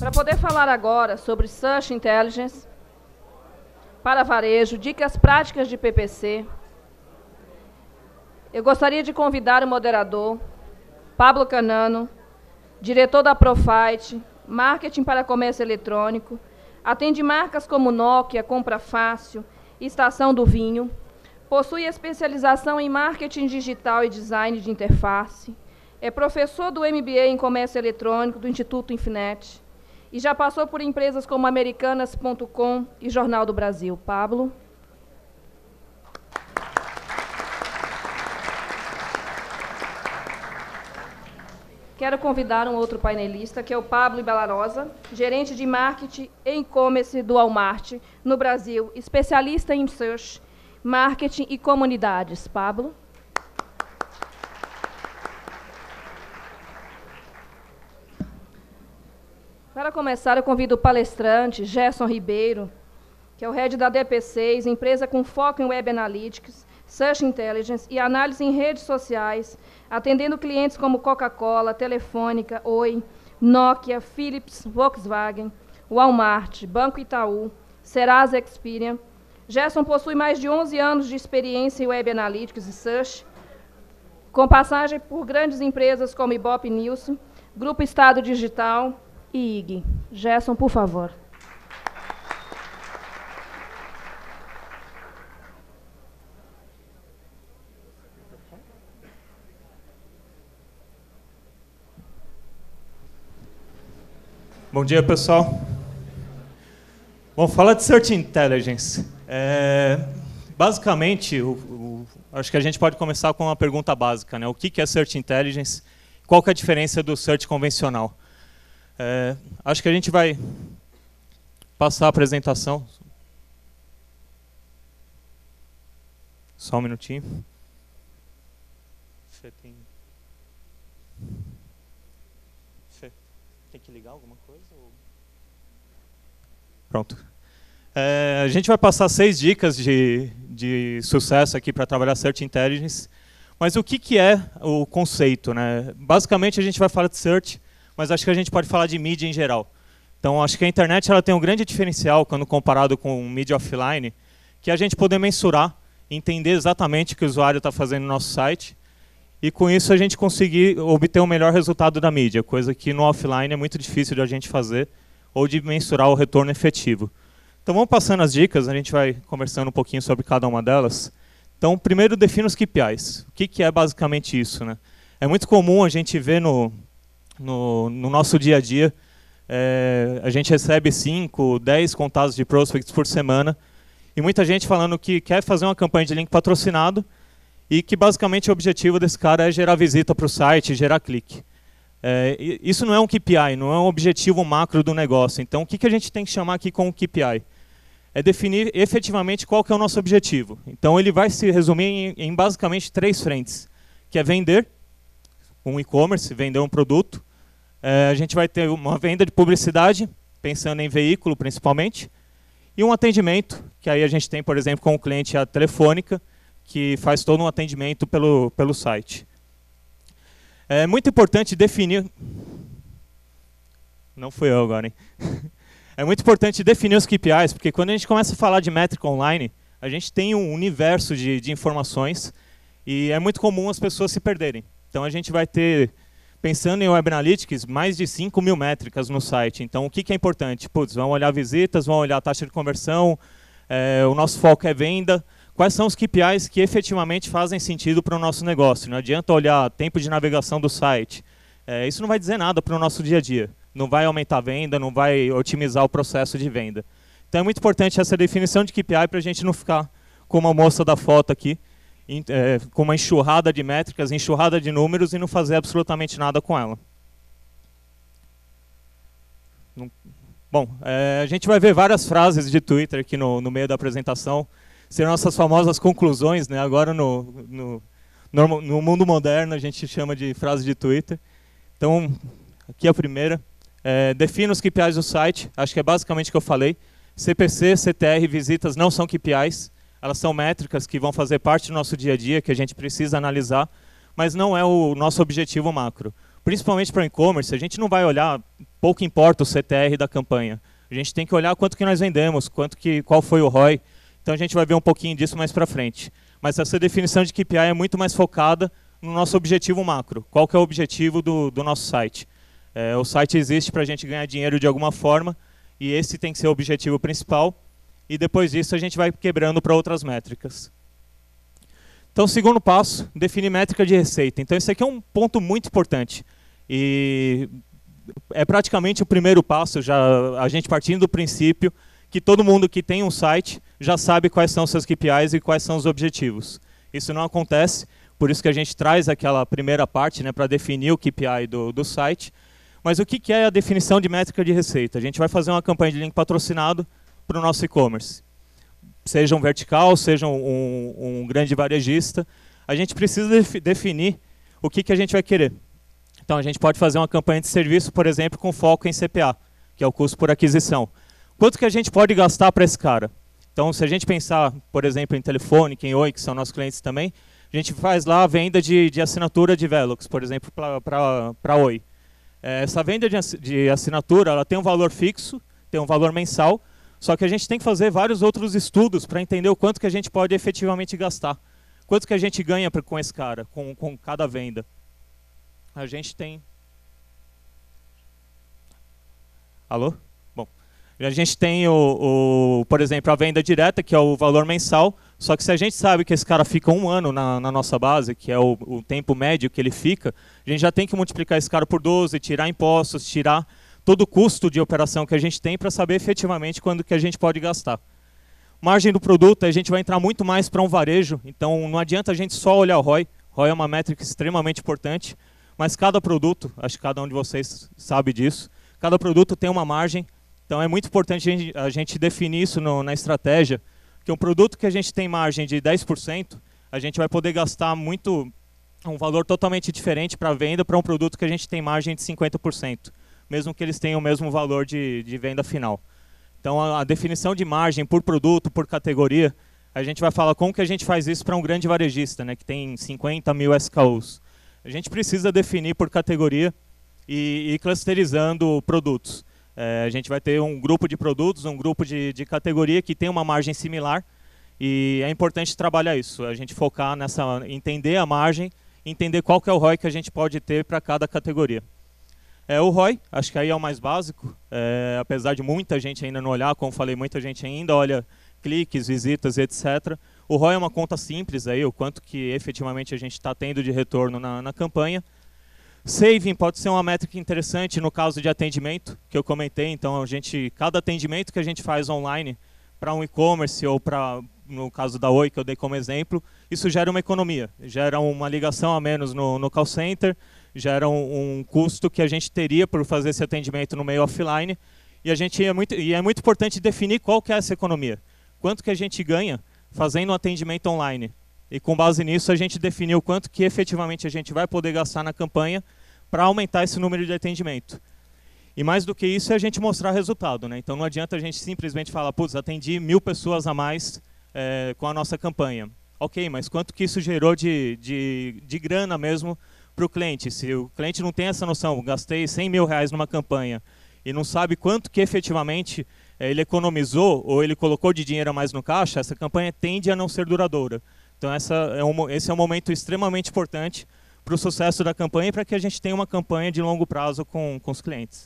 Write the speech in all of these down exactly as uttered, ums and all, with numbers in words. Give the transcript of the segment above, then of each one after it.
Para poder falar agora sobre Search Intelligence para varejo, dicas práticas de P P C, eu gostaria de convidar o moderador, Pablo Canano, diretor da Profite, Marketing para Comércio Eletrônico, atende marcas como Nokia, Compra Fácil, Estação do Vinho, possui especialização em Marketing Digital e Design de Interface, é professor do M B A em Comércio Eletrônico do Instituto Infinet e já passou por empresas como Americanas ponto com e Jornal do Brasil. Pablo. Quero convidar um outro painelista, que é o Pablo Ibalarosa, gerente de marketing e e-commerce do Walmart no Brasil, especialista em search, marketing e comunidades. Pablo. Para começar, eu convido o palestrante, Gerson Ribeiro, que é o head da D P seis, empresa com foco em Web Analytics, Search Intelligence e análise em redes sociais, atendendo clientes como Coca-Cola, Telefônica, Oi, Nokia, Philips, Volkswagen, Walmart, Banco Itaú, Serasa Experian. Gerson possui mais de onze anos de experiência em Web Analytics e Search, com passagem por grandes empresas como Ibope Nielsen, Grupo Estado Digital e I G. Gerson, por favor. Bom dia, pessoal. Bom, falar de Search Intelligence. É, basicamente, o, o, acho que a gente pode começar com uma pergunta básica, né? O que, que é Search Intelligence? Qual que é a diferença do Search convencional? É, acho que a gente vai passar a apresentação. Só um minutinho. Você tem... Você tem que ligar alguma coisa? Ou... Pronto. É, a gente vai passar seis dicas de, de sucesso aqui para trabalhar Search Intelligence. Mas o que, que é o conceito, né? Basicamente, a gente vai falar de Search, mas acho que a gente pode falar de mídia em geral. Então, acho que a internet ela tem um grande diferencial quando comparado com mídia offline, que é a gente poder mensurar, entender exatamente o que o usuário está fazendo no nosso site, e com isso a gente conseguir obter o melhor resultado da mídia, coisa que no offline é muito difícil de a gente fazer, ou de mensurar o retorno efetivo. Então, vamos passando as dicas, a gente vai conversando um pouquinho sobre cada uma delas. Então, primeiro, defina os K P Is. O que, que é basicamente isso, né? É muito comum a gente ver no... No, no nosso dia a dia, é, a gente recebe cinco, dez contatos de prospects por semana, e muita gente falando que quer fazer uma campanha de link patrocinado e que basicamente o objetivo desse cara é gerar visita para o site, gerar clique. É, isso não é um K P I, não é um objetivo macro do negócio. Então, o que, que a gente tem que chamar aqui como K P I? É definir efetivamente qual que é o nosso objetivo. Então, ele vai se resumir em, em basicamente três frentes, que é vender, um e-commerce, vender um produto. É, a gente vai ter uma venda de publicidade, pensando em veículo principalmente, e um atendimento, que aí a gente tem, por exemplo, com o cliente a Telefônica, que faz todo um atendimento pelo, pelo site. É muito importante definir... Não fui eu agora, hein? É muito importante definir os K P Is, porque quando a gente começa a falar de métrica online, a gente tem um universo de, de informações, e é muito comum as pessoas se perderem. Então a gente vai ter... Pensando em Web Analytics, mais de cinco mil métricas no site. Então, o que, que é importante? Putz, vamos olhar visitas, vamos olhar a taxa de conversão, é, o nosso foco é venda. Quais são os K P Is que efetivamente fazem sentido para o nosso negócio? Não adianta olhar tempo de navegação do site. É, isso não vai dizer nada para o nosso dia a dia. Não vai aumentar a venda, não vai otimizar o processo de venda. Então, é muito importante essa definição de K P I para a gente não ficar como a moça da foto aqui, É, com uma enxurrada de métricas, enxurrada de números e não fazer absolutamente nada com ela. Não, bom, é, a gente vai ver várias frases de Twitter aqui no, no meio da apresentação, serão nossas famosas conclusões, né? Agora no, no, no, no mundo moderno a gente chama de frase de Twitter. Então, aqui a primeira, é, defina os K P Is do site, acho que é basicamente o que eu falei, C P C, C T R, visitas não são K P Is, elas são métricas que vão fazer parte do nosso dia a dia, que a gente precisa analisar, mas não é o nosso objetivo macro. Principalmente para o e-commerce, a gente não vai olhar pouco importa o C T R da campanha. A gente tem que olhar quanto que nós vendemos, quanto que, qual foi o R O I. Então a gente vai ver um pouquinho disso mais para frente. Mas essa definição de K P I é muito mais focada no nosso objetivo macro. Qual que é o objetivo do, do nosso site? É, o site existe para a gente ganhar dinheiro de alguma forma, e esse tem que ser o objetivo principal. E depois disso a gente vai quebrando para outras métricas. Então, segundo passo, definir métrica de receita. Então, esse aqui é um ponto muito importante. E é praticamente o primeiro passo, já, a gente partindo do princípio que todo mundo que tem um site já sabe quais são os seus K P Is e quais são os objetivos. Isso não acontece, por isso que a gente traz aquela primeira parte, né, para definir o K P I do, do site. Mas o que, que é a definição de métrica de receita? A gente vai fazer uma campanha de link patrocinado para o nosso e-commerce. Seja um vertical, seja um, um, um grande varejista, a gente precisa def definir o que, que a gente vai querer. Então, a gente pode fazer uma campanha de serviço, por exemplo, com foco em C P A, que é o custo por aquisição. Quanto que a gente pode gastar para esse cara? Então, se a gente pensar, por exemplo, em Telefônica, em Oi, que são nossos clientes também, a gente faz lá a venda de, de assinatura de Velox, por exemplo, para Oi. É, essa venda de, de assinatura, ela tem um valor fixo, tem um valor mensal, só que a gente tem que fazer vários outros estudos para entender o quanto que a gente pode efetivamente gastar. Quanto que a gente ganha com esse cara, com, com cada venda. A gente tem... Alô? Bom, a gente tem, o, o, por exemplo, a venda direta, que é o valor mensal, só que se a gente sabe que esse cara fica um ano na, na nossa base, que é o, o tempo médio que ele fica, a gente já tem que multiplicar esse cara por doze, tirar impostos, tirar todo o custo de operação que a gente tem para saber efetivamente quando que a gente pode gastar. Margem do produto, a gente vai entrar muito mais para um varejo, então não adianta a gente só olhar o R O I. R O I é uma métrica extremamente importante, mas cada produto, acho que cada um de vocês sabe disso, cada produto tem uma margem, então é muito importante a gente, a gente definir isso no, na estratégia, que um produto que a gente tem margem de dez por cento, a gente vai poder gastar muito, um valor totalmente diferente para a venda para um produto que a gente tem margem de cinquenta por cento. Mesmo que eles tenham o mesmo valor de, de venda final. Então, a, a definição de margem por produto, por categoria, a gente vai falar como que a gente faz isso para um grande varejista, né, que tem cinquenta mil S K Us. A gente precisa definir por categoria e ir clusterizando produtos. É, a gente vai ter um grupo de produtos, um grupo de, de categoria que tem uma margem similar, e é importante trabalhar isso, a gente focar nessa, entender a margem, entender qual que é o R O I que a gente pode ter para cada categoria. É, o R O I, acho que aí é o mais básico, é, apesar de muita gente ainda não olhar, como falei, muita gente ainda olha cliques, visitas, etcétera. O R O I é uma conta simples, aí, o quanto que efetivamente a gente está tendo de retorno na, na campanha. Saving pode ser uma métrica interessante no caso de atendimento, que eu comentei, então a gente, cada atendimento que a gente faz online para um e-commerce ou para, no caso da Oi, que eu dei como exemplo, isso gera uma economia, gera uma ligação a menos no, no call center, gera um, um custo que a gente teria por fazer esse atendimento no meio offline, e, a gente é muito, e é muito importante definir qual que é essa economia. Quanto que a gente ganha fazendo um atendimento online. E com base nisso a gente definiu quanto que efetivamente a gente vai poder gastar na campanha para aumentar esse número de atendimento. E mais do que isso é a gente mostrar resultado, né? Então não adianta a gente simplesmente falar, putz, atendi mil pessoas a mais é, com a nossa campanha. Ok, mas quanto que isso gerou de, de, de grana mesmo para o cliente? Se o cliente não tem essa noção, gastei cem mil reais numa campanha e não sabe quanto que efetivamente é, ele economizou ou ele colocou de dinheiro a mais no caixa, essa campanha tende a não ser duradoura. Então essa é um, esse é um momento extremamente importante para o sucesso da campanha e para que a gente tenha uma campanha de longo prazo com, com os clientes.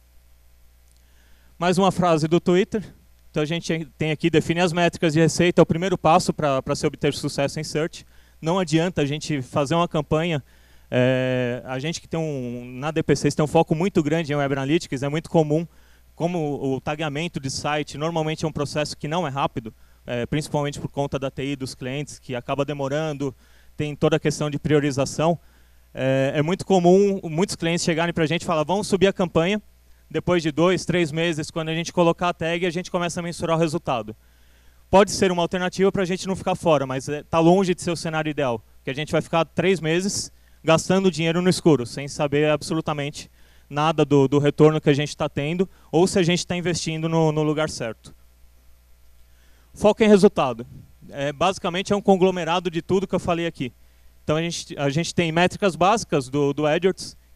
Mais uma frase do Twitter. Então a gente tem aqui, definir as métricas de receita, é o primeiro passo para se obter sucesso em Search. Não adianta a gente fazer uma campanha, é, a gente que tem um, na D P Cs tem um foco muito grande em Web Analytics, é muito comum, como o tagueamento de site normalmente é um processo que não é rápido, é, principalmente por conta da T I dos clientes, que acaba demorando, tem toda a questão de priorização. É, é muito comum muitos clientes chegarem para a gente e falar, vamos subir a campanha, depois de dois, três meses, quando a gente colocar a tag, a gente começa a mensurar o resultado. Pode ser uma alternativa para a gente não ficar fora, mas está longe de ser o cenário ideal, que a gente vai ficar três meses gastando dinheiro no escuro, sem saber absolutamente nada do, do retorno que a gente está tendo, ou se a gente está investindo no, no lugar certo. Foco em resultado. É, basicamente é um conglomerado de tudo que eu falei aqui. Então a gente, a gente tem métricas básicas do, do AdWords,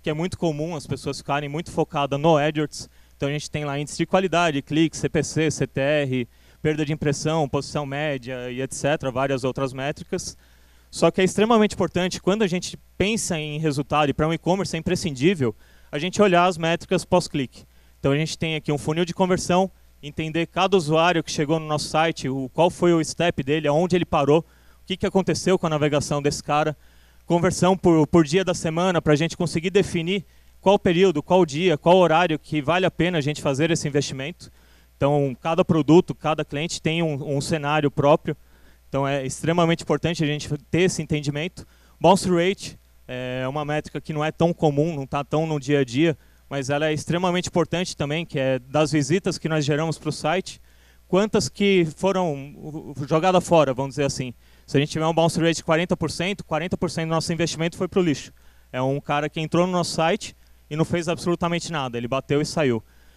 que é muito comum as pessoas ficarem muito focadas no AdWords. Então a gente tem lá índice de qualidade, clique, C P C, C T R, perda de impressão, posição média e etcétera, várias outras métricas. Só que é extremamente importante, quando a gente pensa em resultado, e para um e-commerce é imprescindível, a gente olhar as métricas pós-clique. Então a gente tem aqui um funil de conversão, entender cada usuário que chegou no nosso site, o, qual foi o step dele, aonde ele parou, o que, que aconteceu com a navegação desse cara, conversão por, por dia da semana, para a gente conseguir definir qual período, qual dia, qual horário que vale a pena a gente fazer esse investimento. Então, cada produto, cada cliente tem um, um cenário próprio. Então, é extremamente importante a gente ter esse entendimento. Bounce rate é uma métrica que não é tão comum, não está tão no dia a dia, mas ela é extremamente importante também, que é das visitas que nós geramos para o site, quantas que foram jogadas fora, vamos dizer assim. Se a gente tiver um bounce rate de quarenta por cento, quarenta por cento do nosso investimento foi para o lixo. É um cara que entrou no nosso site e não fez absolutamente nada, ele bateu e saiu.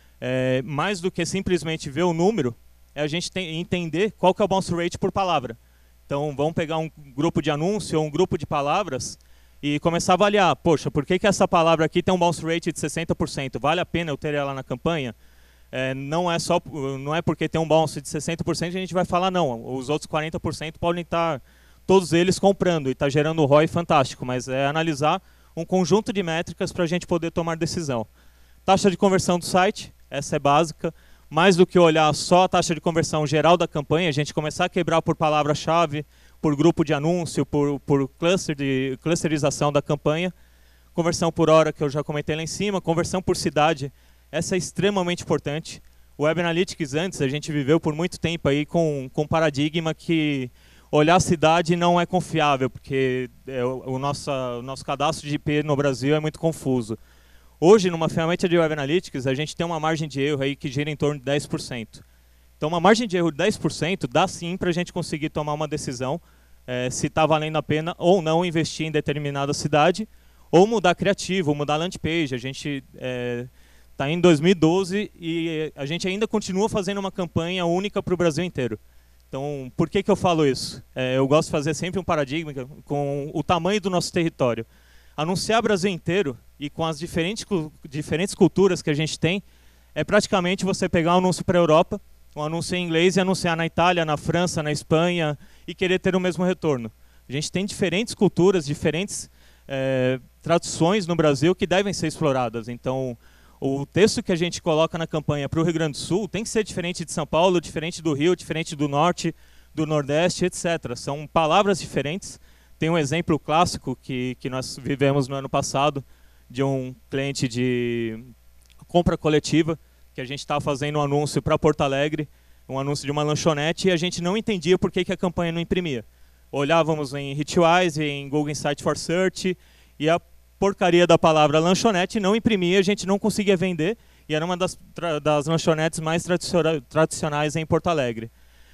É, mais do que simplesmente ver o número, é a gente tem, entender qual que é o bounce rate por palavra. Então vamos pegar um grupo de anúncio ou um grupo de palavras e começar a avaliar, poxa, por que, que essa palavra aqui tem um bounce rate de sessenta por cento? Vale a pena eu ter ela na campanha? É, não, é só, não é porque tem um bounce de sessenta por cento que a gente vai falar não, os outros quarenta por cento podem estar todos eles comprando e está gerando um R O I fantástico, mas é analisar um conjunto de métricas para a gente poder tomar decisão. Taxa de conversão do site, essa é básica, mais do que olhar só a taxa de conversão geral da campanha, a gente começar a quebrar por palavra-chave, por grupo de anúncio, por, por cluster de, clusterização da campanha, conversão por hora, que eu já comentei lá em cima, conversão por cidade, essa é extremamente importante. O Web Analytics antes, a gente viveu por muito tempo aí com, com paradigma que olhar a cidade não é confiável, porque é, o, o, nosso, o nosso cadastro de I P no Brasil é muito confuso. Hoje, numa ferramenta de Web Analytics, a gente tem uma margem de erro aí que gira em torno de dez por cento. Então, uma margem de erro de dez por cento dá sim para a gente conseguir tomar uma decisão é, se está valendo a pena ou não investir em determinada cidade, ou mudar criativo, ou mudar landing page. A gente é, está em dois mil e doze e a gente ainda continua fazendo uma campanha única para o Brasil inteiro. Então, por que, que eu falo isso? É, eu gosto de fazer sempre um paradigma com o tamanho do nosso território. Anunciar o Brasil inteiro e com as diferentes, diferentes culturas que a gente tem, é praticamente você pegar um anúncio para a Europa, um anúncio em inglês e anunciar na Itália, na França, na Espanha e querer ter o mesmo retorno. A gente tem diferentes culturas, diferentes é, traduções no Brasil que devem ser exploradas. Então, o texto que a gente coloca na campanha para o Rio Grande do Sul tem que ser diferente de São Paulo, diferente do Rio, diferente do Norte, do Nordeste, etcétera. São palavras diferentes. Tem um exemplo clássico que, que nós vivemos no ano passado, de um cliente de compra coletiva, que a gente estava fazendo um anúncio para Porto Alegre, um anúncio de uma lanchonete, e a gente não entendia por que, que a campanha não imprimia. Olhávamos em Hitwise, em Google Insight for Search, e a porcaria da palavra lanchonete não imprimia, a gente não conseguia vender, e era uma das, das lanchonetes mais tradicionais em Porto Alegre.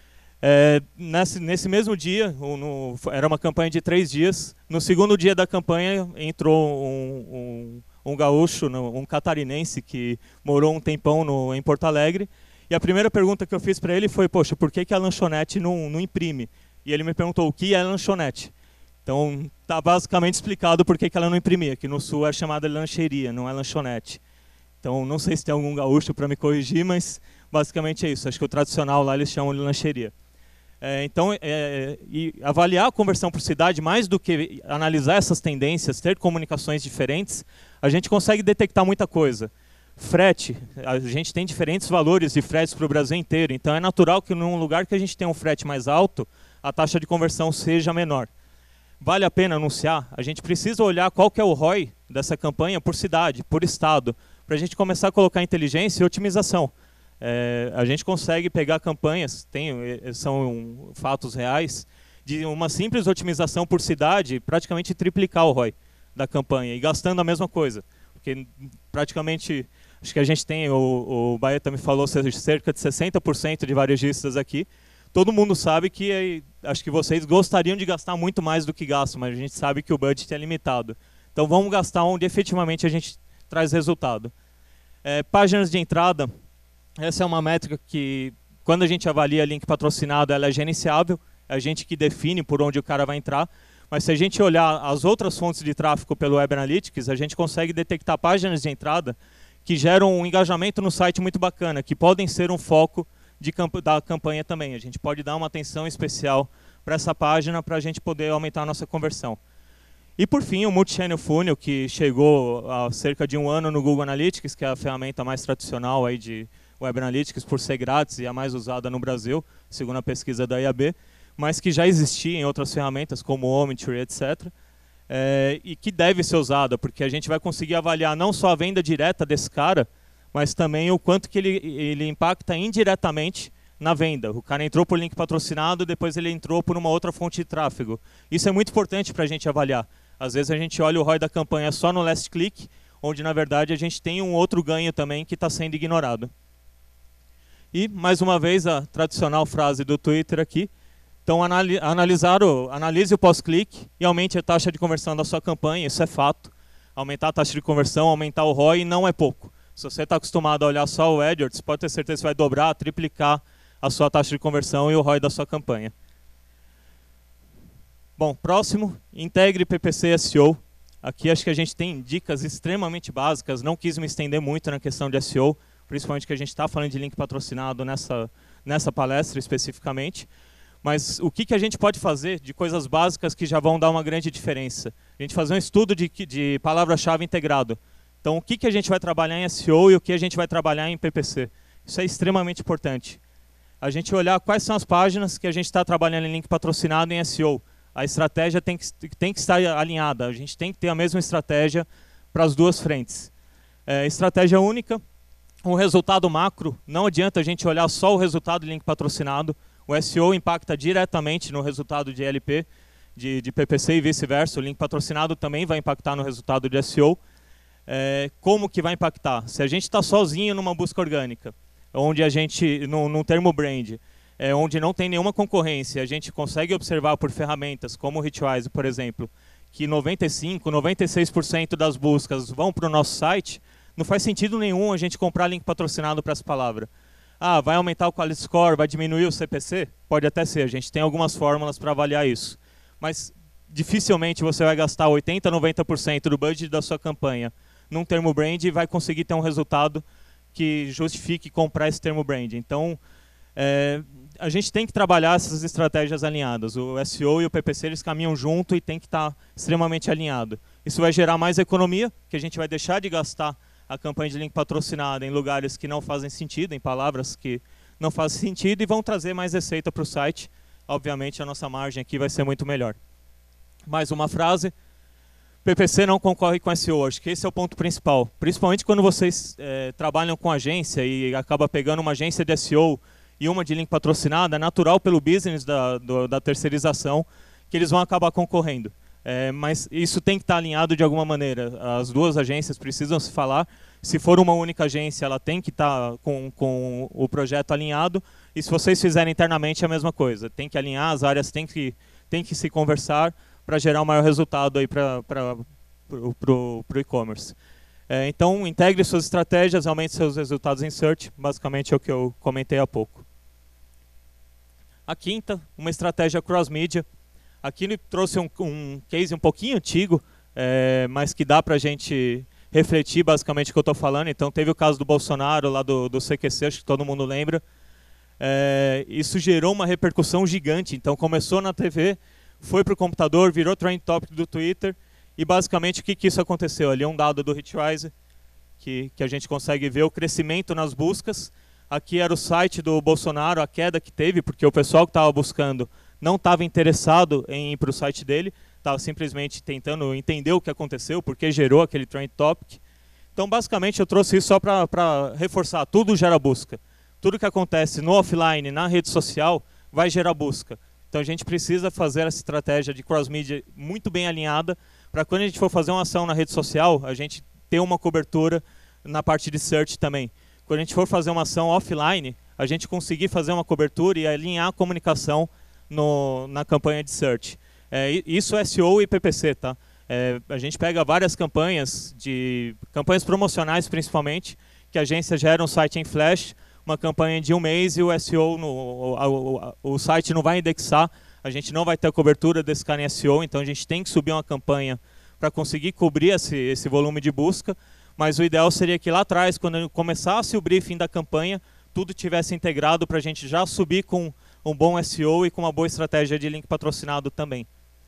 É, nesse, nesse mesmo dia, no, era uma campanha de três dias, no segundo dia da campanha entrou um, um, um gaúcho, um catarinense que morou um tempão no, em Porto Alegre, e a primeira pergunta que eu fiz para ele foi, poxa, por que, que a lanchonete não, não imprime? E ele me perguntou, o que é lanchonete? Então, está basicamente explicado por que, que ela não imprimia, que no Sul é chamada de lancheria, não é lanchonete. Então, não sei se tem algum gaúcho para me corrigir, mas basicamente é isso. Acho que o tradicional lá eles chamam de lancheria. É, então, é, e avaliar a conversão por cidade, mais do que analisar essas tendências, ter comunicações diferentes, a gente consegue detectar muita coisa. Frete, a gente tem diferentes valores de fretes para o Brasil inteiro, então é natural que num lugar que a gente tem um frete mais alto, a taxa de conversão seja menor. Vale a pena anunciar? A gente precisa olhar qual que é o R O I dessa campanha por cidade, por estado, para a gente começar a colocar inteligência e otimização. É, a gente consegue pegar campanhas, tem, são fatos reais, de uma simples otimização por cidade, praticamente triplicar o R O I da campanha, e gastando a mesma coisa. Porque praticamente, acho que a gente tem, o, o Baeta me falou, cerca de sessenta por cento de varejistas aqui. Todo mundo sabe que, acho que vocês gostariam de gastar muito mais do que gastam, mas a gente sabe que o budget é limitado. Então vamos gastar onde efetivamente a gente traz resultado. É, páginas de entrada. Essa é uma métrica que, quando a gente avalia link patrocinado, ela é gerenciável, é a gente que define por onde o cara vai entrar, Mas se a gente olhar as outras fontes de tráfego pelo Web Analytics, a gente consegue detectar páginas de entrada que geram um engajamento no site muito bacana, que podem ser um foco de camp da campanha também. A gente pode dar uma atenção especial para essa página para a gente poder aumentar a nossa conversão. E por fim, o Multi-Channel Funnel, que chegou há cerca de um ano no Google Analytics, que é a ferramenta mais tradicional aí de Web Analytics, por ser grátis e a mais usada no Brasil, segundo a pesquisa da I A B, mas que já existia em outras ferramentas, como o Omniture, etcétera, é, e que deve ser usada, porque a gente vai conseguir avaliar não só a venda direta desse cara, mas também o quanto que ele, ele impacta indiretamente na venda. O cara entrou por link patrocinado, depois ele entrou por uma outra fonte de tráfego. Isso é muito importante para a gente avaliar. Às vezes a gente olha o R O I da campanha só no last click, onde na verdade a gente tem um outro ganho também que está sendo ignorado. E, mais uma vez, a tradicional frase do Twitter aqui. Então, anali analisar o, analise o pós-clique e aumente a taxa de conversão da sua campanha, isso é fato. Aumentar a taxa de conversão, aumentar o R O I não é pouco. Se você está acostumado a olhar só o AdWords, pode ter certeza que você vai dobrar, triplicar a sua taxa de conversão e o R O I da sua campanha. Bom, próximo, integre P P C e S E O. Aqui acho que a gente tem dicas extremamente básicas, não quis me estender muito na questão de S E O, principalmente que a gente está falando de link patrocinado nessa, nessa palestra especificamente. Mas o que, que a gente pode fazer de coisas básicas que já vão dar uma grande diferença? A gente fazer um estudo de, de palavra-chave integrado. Então, o que, que a gente vai trabalhar em S E O e o que a gente vai trabalhar em P P C? Isso é extremamente importante. A gente olhar quais são as páginas que a gente está trabalhando em link patrocinado em S E O. A estratégia tem que, tem que estar alinhada. A gente tem que ter a mesma estratégia para as duas frentes. É, estratégia única, um resultado macro. Não adianta a gente olhar só o resultado de link patrocinado. O S E O impacta diretamente no resultado de L P, de, de P P C e vice-versa. O link patrocinado também vai impactar no resultado de S E O. É, como que vai impactar? Se a gente está sozinho numa busca orgânica, onde a gente, no, no termo brand, é, onde não tem nenhuma concorrência, a gente consegue observar por ferramentas como o Hitwise, por exemplo, que noventa e cinco, noventa e seis por cento das buscas vão para o nosso site, não faz sentido nenhum a gente comprar link patrocinado para essa palavra. Ah, vai aumentar o quality score, vai diminuir o C P C? Pode até ser, a gente tem algumas fórmulas para avaliar isso. Mas dificilmente você vai gastar oitenta, noventa por cento do budget da sua campanha num termo brand e vai conseguir ter um resultado que justifique comprar esse termo brand. Então, é, a gente tem que trabalhar essas estratégias alinhadas. O S E O e o P P C eles caminham junto e tem que estar extremamente alinhado. Isso vai gerar mais economia, que a gente vai deixar de gastar a campanha de link patrocinada em lugares que não fazem sentido, em palavras que não fazem sentido, e vão trazer mais receita para o site. Obviamente, a nossa margem aqui vai ser muito melhor. Mais uma frase. P P C não concorre com S E O, acho que esse é o ponto principal. Principalmente quando vocês é, trabalham com agência e acaba pegando uma agência de S E O e uma de link patrocinada, é natural pelo business da, do, da terceirização que eles vão acabar concorrendo. É, mas isso tem que estar alinhado de alguma maneira. As duas agências precisam se falar. Se for uma única agência, ela tem que estar com, com o projeto alinhado. E se vocês fizerem internamente, é a mesma coisa. Tem que alinhar, as áreas têm que, têm que se conversar para gerar o maior resultado para o e-commerce. É, então, integre suas estratégias, aumente seus resultados em search. Basicamente é o que eu comentei há pouco. A quinta, uma estratégia cross-media. Aqui ele trouxe um, um case um pouquinho antigo, é, mas que dá para a gente refletir basicamente o que eu estou falando. Então, teve o caso do Bolsonaro, lá do, do C Q C, acho que todo mundo lembra. É, isso gerou uma repercussão gigante. Então, começou na T V, foi para o computador, virou trend topic do Twitter. E, basicamente, o que, que isso aconteceu? Ali é um dado do Hitwise, que, que a gente consegue ver o crescimento nas buscas. Aqui era o site do Bolsonaro, a queda que teve, porque o pessoal que estava buscando não estava interessado em ir para o site dele, estava simplesmente tentando entender o que aconteceu, porque gerou aquele trend topic. Então, basicamente, eu trouxe isso só para reforçar. Tudo gera busca. Tudo que acontece no offline, na rede social, vai gerar busca. Então, a gente precisa fazer essa estratégia de cross-media muito bem alinhada, para quando a gente for fazer uma ação na rede social, a gente ter uma cobertura na parte de search também. Quando a gente for fazer uma ação offline, a gente conseguir fazer uma cobertura e alinhar a comunicação No, na campanha de search. É, isso é S E O e P P C, tá? É, a gente pega várias campanhas, de campanhas promocionais principalmente, que a agência gera um site em flash, uma campanha de um mês e o S E O, no, o, o, o site não vai indexar a gente não vai ter a cobertura desse cara em S E O, então a gente tem que subir uma campanha para conseguir cobrir esse, esse volume de busca, mas o ideal seria que lá atrás, quando começasse o briefing da campanha, tudo tivesse integrado para a gente já subir com um bom S E O e com uma boa estratégia de link patrocinado também.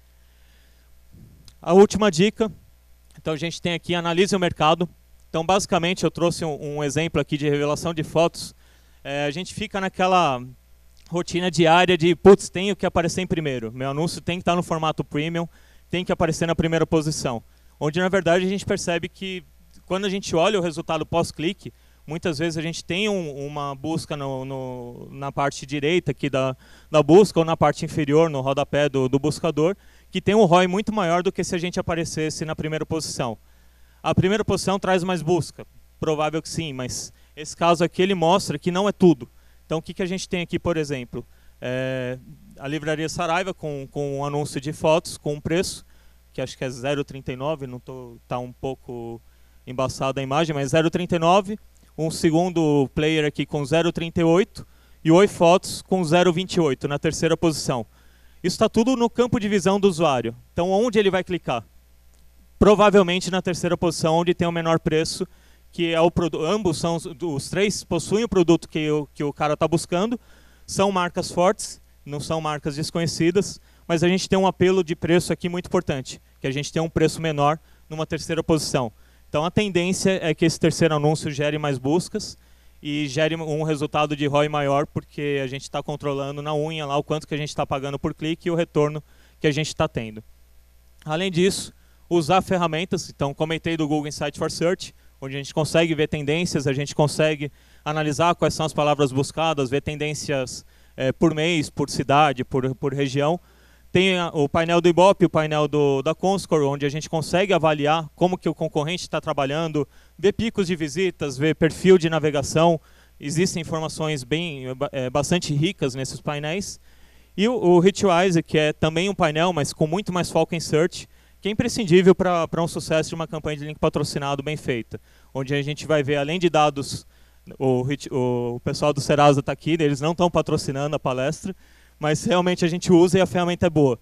A última dica, então a gente tem aqui, analise o mercado. Então basicamente eu trouxe um, um exemplo aqui de revelação de fotos. É, a gente fica naquela rotina diária de, putz, tenho que aparecer em primeiro, meu anúncio tem que estar no formato premium, tem que aparecer na primeira posição. Onde na verdade a gente percebe que quando a gente olha o resultado pós-clique, muitas vezes a gente tem um, uma busca no, no, na parte direita aqui da, da busca ou na parte inferior, no rodapé do, do buscador, que tem um R O I muito maior do que se a gente aparecesse na primeira posição. A primeira posição traz mais busca, provável que sim, mas esse caso aqui ele mostra que não é tudo. Então o que, que a gente tem aqui, por exemplo? É, a livraria Saraiva com, com um anúncio de fotos com um preço, que acho que é zero vírgula trinta e nove, não tô, tá um pouco embaçada a imagem, mas zero vírgula trinta e nove. Um segundo player aqui com zero vírgula trinta e oito e o Oi Fotos com zero vírgula vinte e oito na terceira posição. Isso está tudo no campo de visão do usuário. Então onde ele vai clicar? Provavelmente na terceira posição, onde tem o menor preço, que é o produto. Ambos são os, os três possuem o produto que o, que o cara está buscando, são marcas fortes, não são marcas desconhecidas, mas a gente tem um apelo de preço aqui muito importante, que a gente tem um preço menor numa terceira posição. Então a tendência é que esse terceiro anúncio gere mais buscas e gere um resultado de R O I maior, porque a gente está controlando na unha lá o quanto que a gente está pagando por clique e o retorno que a gente está tendo. Além disso, usar ferramentas, então comentei do Google Insight for Search, onde a gente consegue ver tendências, a gente consegue analisar quais são as palavras buscadas, ver tendências é, por mês, por cidade, por, por região. Tem o painel do Ibope, o painel do, da Comscore, onde a gente consegue avaliar como que o concorrente está trabalhando, ver picos de visitas, ver perfil de navegação. Existem informações bem, é, bastante ricas nesses painéis. E o, o Hitwise, que é também um painel, mas com muito mais foco em search, que é imprescindível para um sucesso de uma campanha de link patrocinado bem feita. Onde a gente vai ver, além de dados, o, o pessoal do Serasa está aqui, eles não estão patrocinando a palestra, mas realmente a gente usa e a ferramenta é boa.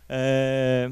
É,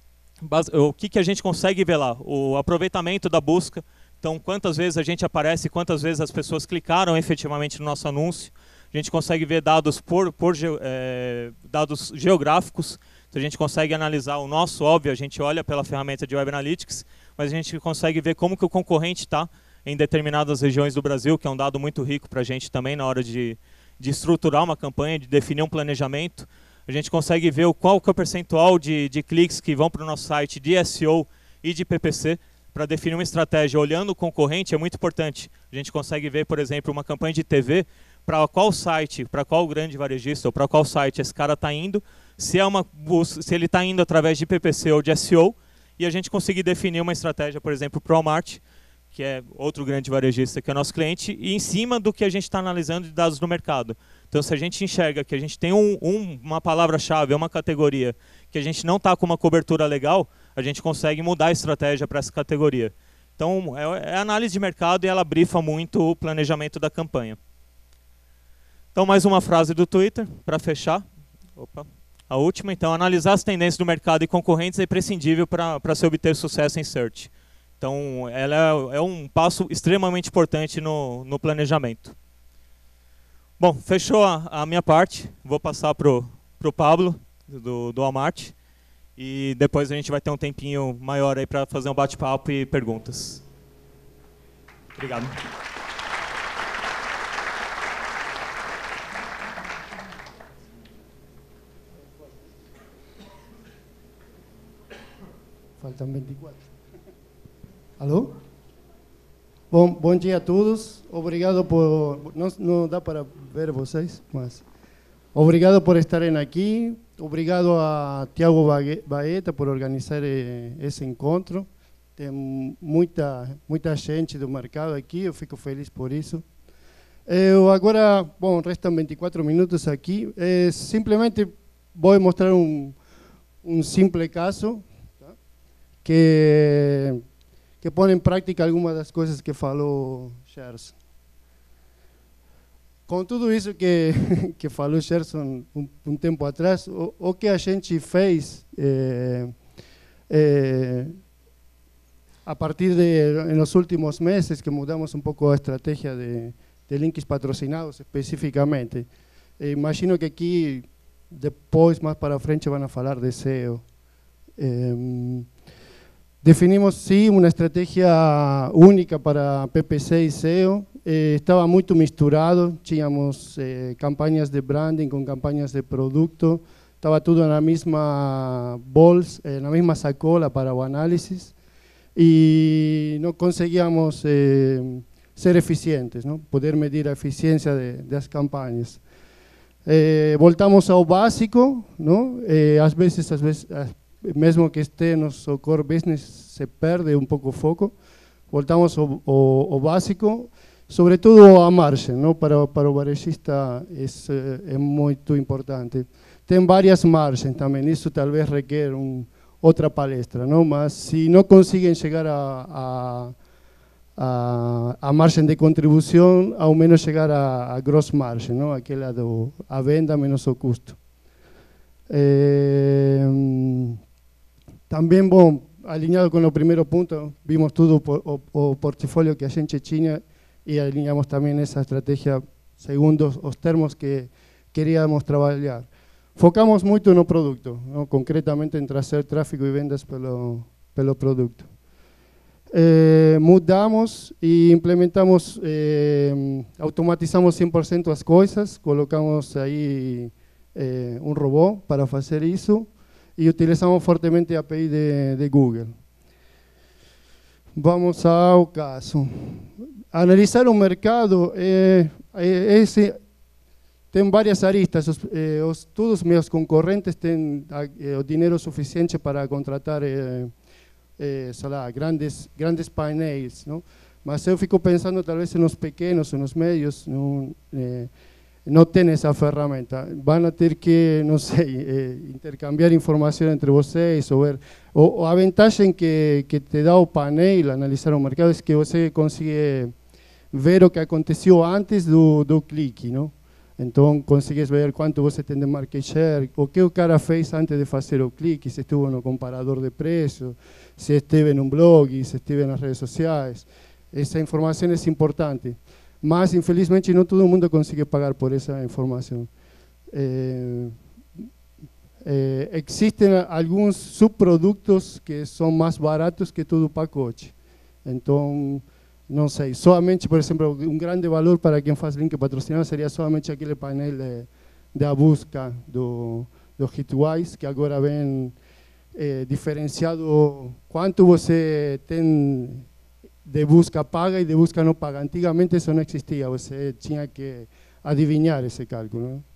o que, que a gente consegue ver lá? O aproveitamento da busca. Então, quantas vezes a gente aparece, quantas vezes as pessoas clicaram efetivamente no nosso anúncio. A gente consegue ver dados, por, por, é, dados geográficos. Então, a gente consegue analisar o nosso, óbvio, a gente olha pela ferramenta de Web Analytics, mas a gente consegue ver como que o concorrente está em determinadas regiões do Brasil, que é um dado muito rico para a gente também na hora de... de estruturar uma campanha, de definir um planejamento. A gente consegue ver o qual que é o percentual de, de cliques que vão para o nosso site de S E O e de P P C, para definir uma estratégia. Olhando o concorrente é muito importante. A gente consegue ver, por exemplo, uma campanha de T V, para qual site, para qual grande varejista, ou para qual site esse cara está indo, se, é uma, se ele está indo através de P P C ou de S E O, e a gente conseguir definir uma estratégia, por exemplo, para o Walmart, que é outro grande varejista que é nosso cliente, e em cima do que a gente está analisando de dados no mercado. Então, se a gente enxerga que a gente tem um, um, uma palavra-chave, uma categoria, que a gente não está com uma cobertura legal, a gente consegue mudar a estratégia para essa categoria. Então, é, é análise de mercado e ela brifa muito o planejamento da campanha. Então, mais uma frase do Twitter, para fechar. Opa. A última, então, analisar as tendências do mercado e concorrentes é imprescindível para se obter sucesso em search. Então, ela é um passo extremamente importante no, no planejamento. Bom, fechou a, a minha parte. Vou passar para o Pablo, do, do Walmart. E depois a gente vai ter um tempinho maior aí para fazer um bate-papo e perguntas. Obrigado. Faltam vinte e quatro. Alô? Bom, bom dia a todos. Obrigado por... Não, não dá para ver vocês, mas... Obrigado por estarem aqui. Obrigado a Tiago Baeta por organizar esse encontro. Tem muita, muita gente do mercado aqui, eu fico feliz por isso. Eu agora, bom, restam vinte e quatro minutos aqui. É, simplesmente vou mostrar um, um simples caso, tá? que... que põe em prática algumas das coisas que falou Gerson. com tudo isso que, que falou Gerson um, um tempo atrás, o, o que a gente fez é, é, a partir de, nos últimos meses, que mudamos um pouco a estratégia de, de links patrocinados especificamente. Eh, imagino que aqui, depois, mais para frente, vão falar de S E O. Eh, definimos, sim, uma estratégia única para P P C e S E O. Eh, estava muito misturado, tínhamos eh, campanhas de branding com campanhas de produto, estava tudo na mesma bolsa, eh, na mesma sacola para o análise, e não conseguíamos eh, ser eficientes, não? Poder medir a eficiência de, das campanhas. Eh, voltamos ao básico, não? Eh, às vezes, às vezes, mesmo que esteja no nosso core business, se perde um pouco o foco. Voltamos ao, ao, ao básico, sobretudo a margem, não? Para, para o varejista é, é muito importante. Tem várias margens também, isso talvez requer um, outra palestra, não? Mas se não conseguem chegar a, a A, a margem de contribuição, ao menos chegar a, a gross margem, não? Aquela do, a venda menos o custo. É, também, bom, alinhado com o primeiro ponto, vimos tudo o, o portfólio que a gente tinha e alinhamos também essa estratégia segundo os, os termos que queríamos trabalhar. Focamos muito no produto, não? Concretamente em trazer tráfego e vendas pelo, pelo produto. Eh, mudamos e implementamos, eh, automatizamos cem por cento as coisas, colocamos aí eh, um robô para fazer isso e utilizamos fortemente a API de, de Google. Vamos ao caso. Analisar o mercado, eh, eh, esse, tem várias aristas, os, eh, os, todos os meus concorrentes têm eh, o dinheiro suficiente para contratar eh, Eh, sei lá, grandes, grandes painéis, não? Mas eu fico pensando talvez nos pequenos, nos médios, não, eh, não tem essa ferramenta. Vão ter que, não sei, eh, intercambiar informação entre vocês, ou ver. Ou, ou a vantagem que, que te dá o painel, analisar o mercado, é que você consegue ver o que aconteceu antes do, do clique, não? Então, consegues ver quanto você tem de market share, o que o cara fez antes de fazer o clique, se estuvo no comparador de preços, se esteve em um blog, se esteve nas redes sociais. Essa informação é importante, mas, infelizmente, não todo mundo consegue pagar por essa informação. Eh, eh, existem alguns subprodutos que são mais baratos que todo o pacote. Então, não sei, somente, por exemplo, um grande valor para quem faz link patrocinado seria somente aquele painel de, da busca do, do Hitwise, que agora vem eh, diferenciado quanto você tem de busca paga e de busca não paga. Antigamente isso não existia, você tinha que adivinhar esse cálculo, né?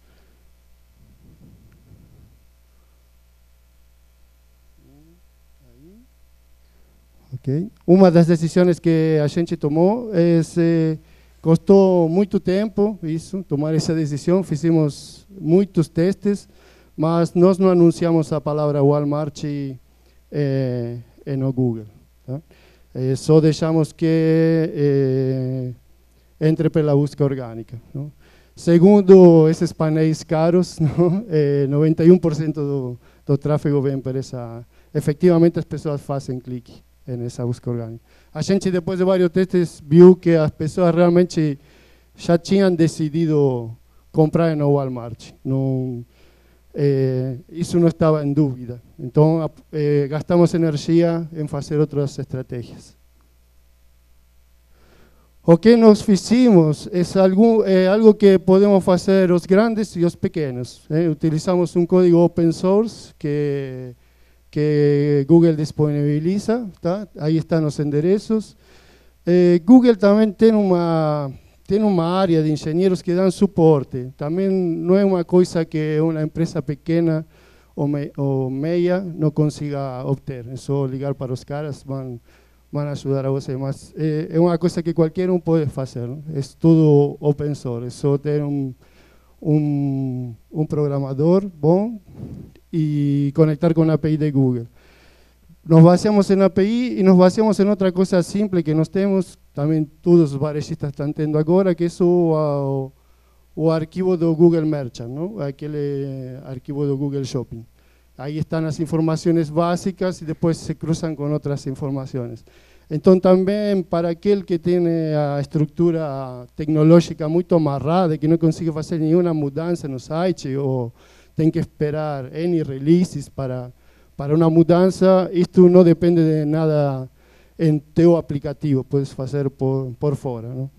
Okay. Uma das decisões que a gente tomou é, se, custou muito tempo isso, tomar essa decisão, fizemos muitos testes, mas nós não anunciamos a palavra Walmart eh, no Google. Tá? Eh, só deixamos que eh, entre pela busca orgânica. Não? Segundo esses painéis caros, não? Eh, noventa e um por cento do, do tráfego vem por essa... Efectivamente, as pessoas fazem clique nessa busca orgânica. A gente, depois de vários testes, viu que as pessoas realmente já tinham decidido comprar no Walmart. Não, eh, isso não estava em dúvida. Então, eh, gastamos energia em fazer outras estratégias. O que nós fizemos é algo, é algo que podemos fazer os grandes e os pequenos. Eh? Utilizamos um código open source que que Google disponibiliza, tá? Aí estão os endereços. Eh, Google também tem uma, tem uma área de engenheiros que dão suporte. Também não é uma coisa que uma empresa pequena ou, me, ou meia não consiga obter. É só ligar para os caras, vão, vão ajudar a você. Mas é, é uma coisa que qualquer um pode fazer. Não? É tudo open source, é só ter um, um, um programador bom e conectar com a API de Google. Nos baseamos em A P I e nos baseamos em outra coisa simples que nós temos, também todos os varejistas estão tendo agora, que é o, o arquivo do Google Merchant, ¿no? Aquele arquivo do Google Shopping. Ahí están las informaciones básicas y después se cruzan con otras informaciones. Entonces también para aquel que tiene a estructura tecnológica muy amarrada, que no consigue hacer ninguna mudanza no site o tiene que esperar N releases para, para una mudanza, esto no depende de nada en teu aplicativo, puedes hacer por, por fuera, ¿no?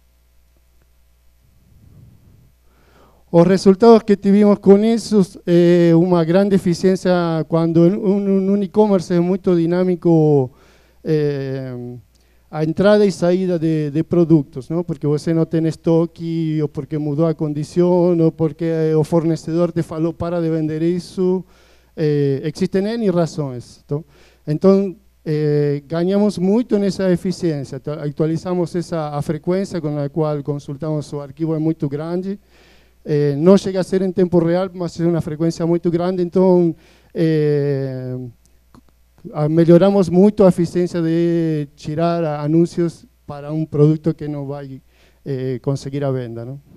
Los resultados que tuvimos con eso, eh, una gran eficiencia cuando un, un e-commerce es muy dinámico, eh, a entrada y salida de, de productos, ¿no? Porque você no tiene estoque, o porque mudó a condición, o porque el fornecedor te falou para de vender eso, eh, existen N razones, ¿no? Entonces, eh, ganamos mucho en esa eficiencia, actualizamos esa a frecuencia con la cual consultamos su archivo, es muy grande. Eh, no llega a ser en tiempo real, mas es una frecuencia muy grande, entonces eh, mejoramos mucho la eficiencia de tirar anuncios para un producto que no va a eh, conseguir a venda, ¿no?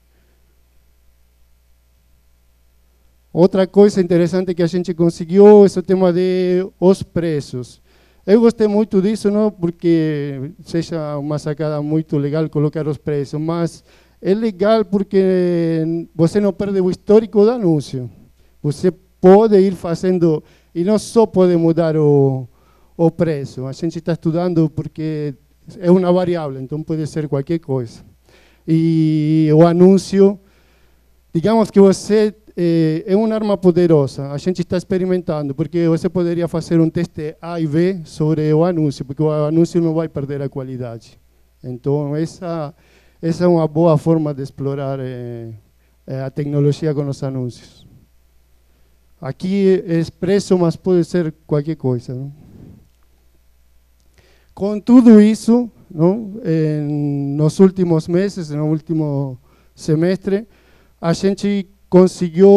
Outra coisa interessante que a gente conseguiu é o tema de os preços. Eu gostei muito disso, não porque seja uma sacada muito legal colocar os preços, mas é legal porque você não perde o histórico do anúncio. Você pode ir fazendo, e não só pode mudar o, o preço. A gente está estudando porque é uma variável, então pode ser qualquer coisa. E o anúncio, digamos que você é, é uma arma poderosa. A gente está experimentando, porque você poderia fazer um teste A e B sobre o anúncio, porque o anúncio não vai perder a qualidade. Então, essa... Essa é uma boa forma de explorar eh, a tecnologia com os anúncios. Aqui é expresso, mas pode ser qualquer coisa, não? Com tudo isso, não, em, nos últimos meses, no último semestre, a gente conseguiu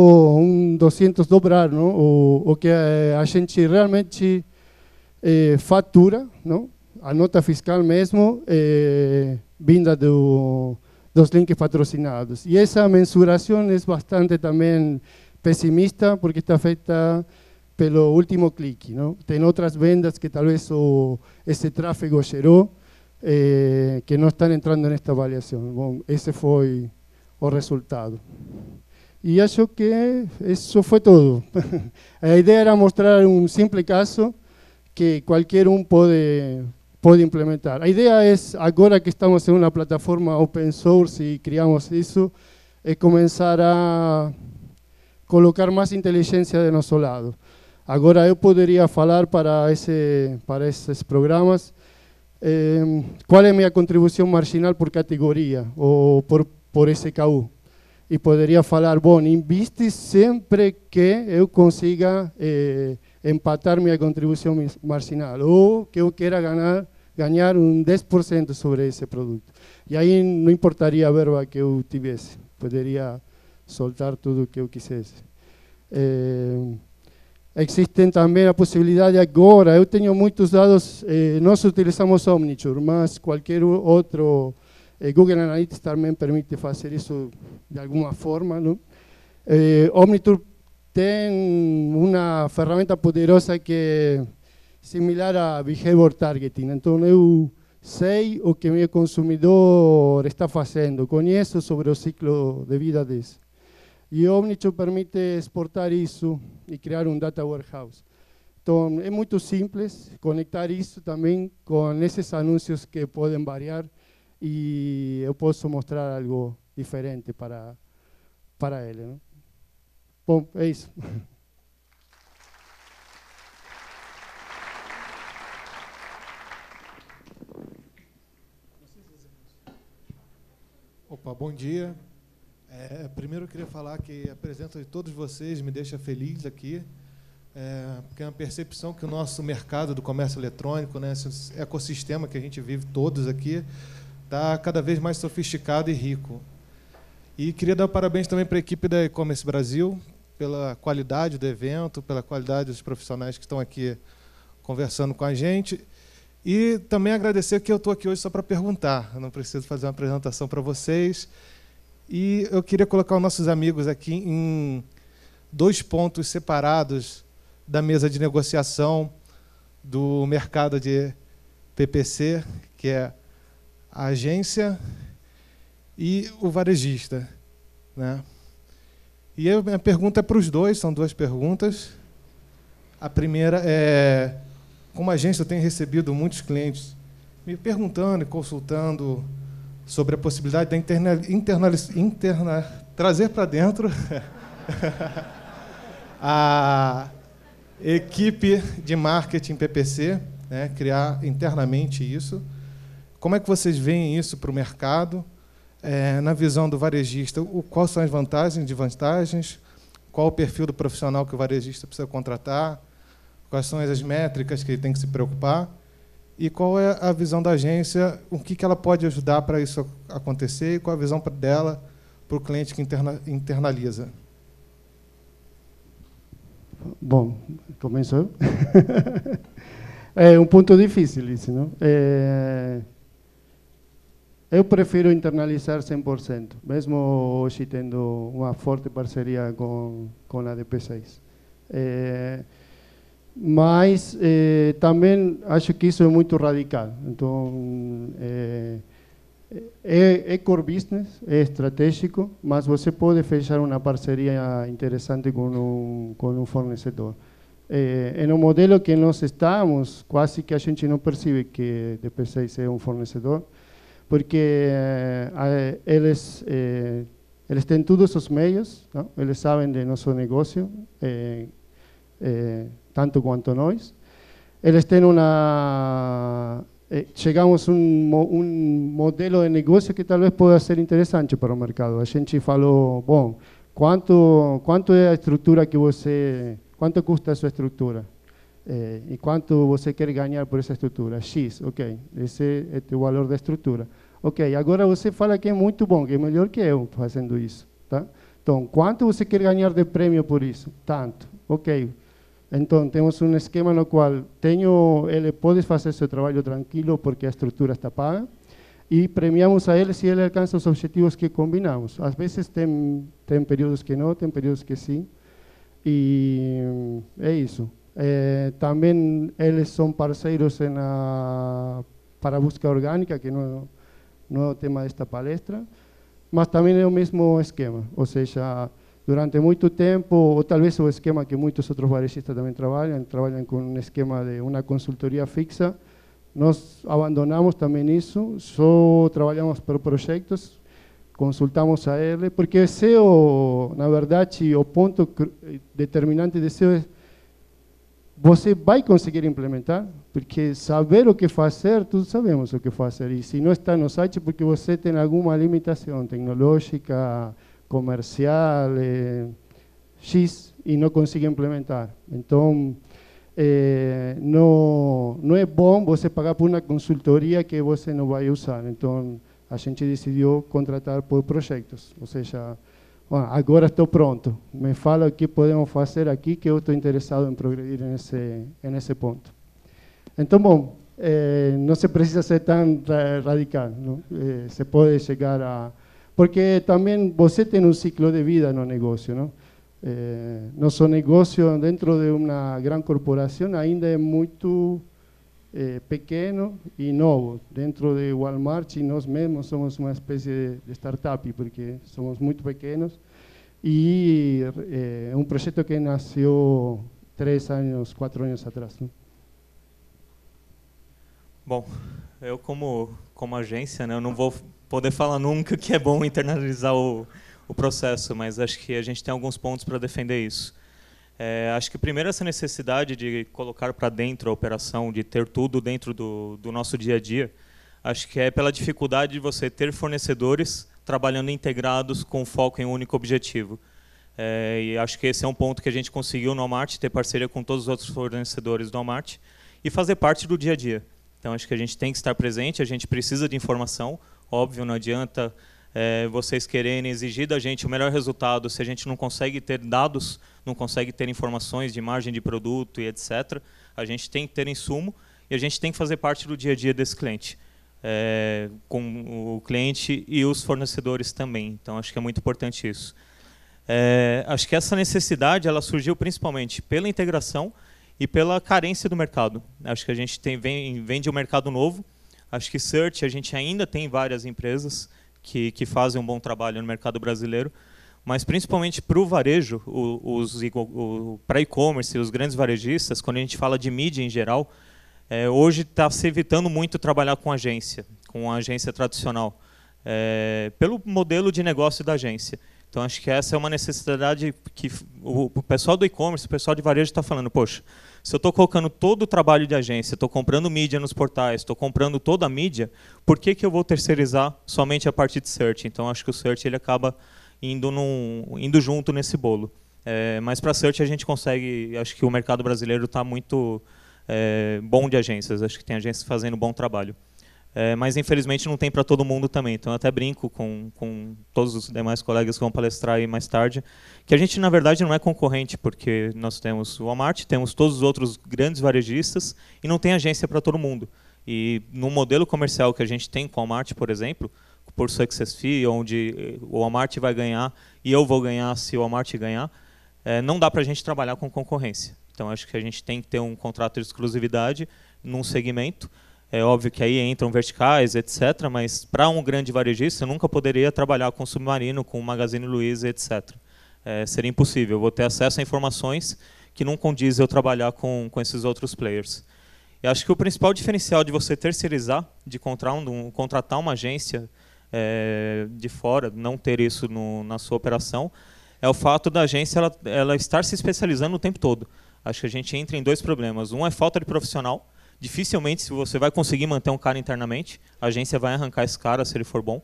um duzentos dobrar, não? O, o que a gente realmente eh, fatura, não? A nota fiscal mesmo, eh, vinda do, dos links patrocinados. E essa mensuração é bastante também pessimista, porque está feita pelo último clique, não? Tem outras vendas que talvez o, esse tráfego gerou, eh, que não estão entrando nesta avaliação. Bom, esse foi o resultado. E acho que isso foi tudo. A ideia era mostrar um simples caso que qualquer um pode... pode implementar. A ideia é, agora que estamos em uma plataforma open source e criamos isso, é começar a colocar mais inteligência de nosso lado. Agora eu poderia falar para, esse, para esses programas eh, qual é a minha contribuição marginal por categoria ou por, por S K U. E poderia falar, bom, investe sempre que eu consiga eh, empatar minha contribuição marginal, ou que eu queira ganhar, ganhar um dez por cento sobre esse produto. E aí não importaria a verba que eu tivesse, poderia soltar tudo o que eu quisesse. Eh, existem também a possibilidade agora, eu tenho muitos dados, eh, nós utilizamos Omniture, mas qualquer outro, eh, Google Analytics também permite fazer isso de alguma forma, não? Eh, Omniture tem uma ferramenta poderosa que é similar a Behavior Targeting. Então, eu sei o que meu consumidor está fazendo, conheço sobre o ciclo de vida desse. E o Omniture permite exportar isso e criar um Data Warehouse. Então, é muito simples conectar isso também com esses anúncios que podem variar e eu posso mostrar algo diferente para, para ele, não? Bom, é isso. Opa, bom dia. É, primeiro eu queria falar que a presença de todos vocês me deixa feliz aqui, é, porque é uma percepção que o nosso mercado do comércio eletrônico, né, esse ecossistema que a gente vive todos aqui, está cada vez mais sofisticado e rico. E queria dar parabéns também para a equipe da E-Commerce Brasil, pela qualidade do evento, pela qualidade dos profissionais que estão aqui conversando com a gente. E também agradecer que eu estou aqui hoje só para perguntar, eu não preciso fazer uma apresentação para vocês. E eu queria colocar os nossos amigos aqui em dois pontos separados da mesa de negociação do mercado de P P C, que é a agência e o varejista, né? E a minha pergunta é para os dois, são duas perguntas. A primeira é, como agência eu tenho recebido muitos clientes me perguntando e consultando sobre a possibilidade de interna, interna, interna, trazer para dentro a equipe de marketing P P C, né, criar internamente isso. Como é que vocês veem isso para o mercado? É, na visão do varejista, o, quais são as vantagens e desvantagens? Qual o perfil do profissional que o varejista precisa contratar? Quais são as métricas que ele tem que se preocupar? E qual é a visão da agência? O que, que ela pode ajudar para isso acontecer? E qual a visão dela para o cliente que interna, internaliza? Bom, começou. É um ponto difícil isso, não? É... Eu prefiro internalizar cem por cento, mesmo hoje tendo uma forte parceria com, com a D P seis. É, mas é, também acho que isso é muito radical. Então, é, é, é core business, é estratégico, mas você pode fechar uma parceria interessante com um, com um fornecedor. É, no modelo que nós estamos, quase que a gente não percebe que D P seis é um fornecedor, porque eh, eles, eh, eles têm todos os meios, não? Eles sabem de nosso negócio, eh, eh, tanto quanto nós. Eles têm uma... Eh, chegamos a um, um modelo de negócio que talvez possa ser interessante para o mercado. A gente falou, bom, quanto, quanto é a estrutura que você... Quanto custa a sua estrutura? Eh, e quanto você quer ganhar por essa estrutura? X, ok, esse é o valor da estrutura. Ok, agora você fala que é muito bom, que é melhor que eu fazendo isso. Tá? Então, quanto você quer ganhar de prêmio por isso? Tanto, ok. Então, temos um esquema no qual tenho, ele pode fazer seu trabalho tranquilo porque a estrutura está paga e premiamos a ele se ele alcança os objetivos que combinamos. Às vezes tem, tem períodos que não, tem períodos que sim. E é isso. Eh, também eles são parceiros na, para a busca orgânica, que não, não é o tema desta palestra, mas também é o mesmo esquema, ou seja, durante muito tempo, ou talvez o esquema que muitos outros varejistas também trabalham, trabalham com um esquema de uma consultoria fixa. Nós abandonamos também isso, só trabalhamos por projetos, consultamos a ele, porque esse é, o, na verdade, o ponto determinante desse é você vai conseguir implementar, porque saber o que fazer, todos sabemos o que fazer. E se não está no site, porque você tem alguma limitação tecnológica, comercial, eh, X, e não consegue implementar. Então, eh, não, não é bom você pagar por uma consultoria que você não vai usar. Então, a gente decidiu contratar por projetos, ou seja, bom, agora estou pronto, me fala o que podemos fazer aqui, que eu estou interessado em progredir nesse, nesse ponto. Então, bom, eh, não se precisa ser tão radical, não? Eh, se pode chegar a... Porque também você tem um ciclo de vida no negócio, não? Eh, nosso negócio dentro de uma grande corporação ainda é muito eh, pequeno e novo. Dentro de Walmart, nós mesmos somos uma espécie de, de startup, porque somos muito pequenos. E é eh, um projeto que nasceu três anos, quatro anos atrás. Não? Bom, eu como, como agência, né, eu não vou poder falar nunca que é bom internalizar o, o processo, mas acho que a gente tem alguns pontos para defender isso. É, acho que primeiro essa necessidade de colocar para dentro a operação, de ter tudo dentro do, do nosso dia a dia, acho que é pela dificuldade de você ter fornecedores trabalhando integrados com foco em um único objetivo. É, e acho que esse é um ponto que a gente conseguiu no Walmart, ter parceria com todos os outros fornecedores do Walmart e fazer parte do dia a dia. Então, acho que a gente tem que estar presente, a gente precisa de informação, óbvio, não adianta é, vocês quererem exigir da gente o melhor resultado se a gente não consegue ter dados, não consegue ter informações de margem de produto e etcétera. A gente tem que ter insumo e a gente tem que fazer parte do dia a dia desse cliente. é, com o cliente e os fornecedores também. Então, acho que é muito importante isso. É, acho que essa necessidade ela surgiu principalmente pela integração e pela carência do mercado. Acho que a gente tem, vem, vem de um mercado novo. Acho que Search, a gente ainda tem várias empresas que, que fazem um bom trabalho no mercado brasileiro, mas principalmente para o varejo, os, o, para e-commerce, os grandes varejistas, quando a gente fala de mídia em geral, é, hoje está se evitando muito trabalhar com agência, com a agência tradicional, é, pelo modelo de negócio da agência. Então, acho que essa é uma necessidade que o, o pessoal do e-commerce, o pessoal de varejo está falando, poxa, se eu estou colocando todo o trabalho de agência, estou comprando mídia nos portais, estou comprando toda a mídia, por que, que eu vou terceirizar somente a parte de search? Então, acho que o search ele acaba indo, num, indo junto nesse bolo. É, mas para search a gente consegue, acho que o mercado brasileiro está muito é, bom de agências, acho que tem agências fazendo bom trabalho. É, mas infelizmente não tem para todo mundo também, então eu até brinco com, com todos os demais colegas que vão palestrar aí mais tarde, que a gente na verdade não é concorrente, porque nós temos o Walmart, temos todos os outros grandes varejistas e não tem agência para todo mundo. E no modelo comercial que a gente tem com o Walmart, por exemplo, por Success Fee, onde o Walmart vai ganhar e eu vou ganhar se o Walmart ganhar, é, não dá para a gente trabalhar com concorrência. Então acho que a gente tem que ter um contrato de exclusividade num segmento. É óbvio que aí entram verticais, etcétera, mas para um grande varejista eu nunca poderia trabalhar com Submarino, com Magazine Luiza, etcétera. É, seria impossível, eu vou ter acesso a informações que não condizem eu trabalhar com, com esses outros players. E acho que o principal diferencial de você terceirizar, de contratar, um, contratar uma agência é, de fora, não ter isso no, na sua operação, é o fato da agência ela, ela estar se especializando o tempo todo. Acho que a gente entra em dois problemas. Um é falta de profissional. Dificilmente, se você vai conseguir manter um cara internamente, a agência vai arrancar esse cara se ele for bom.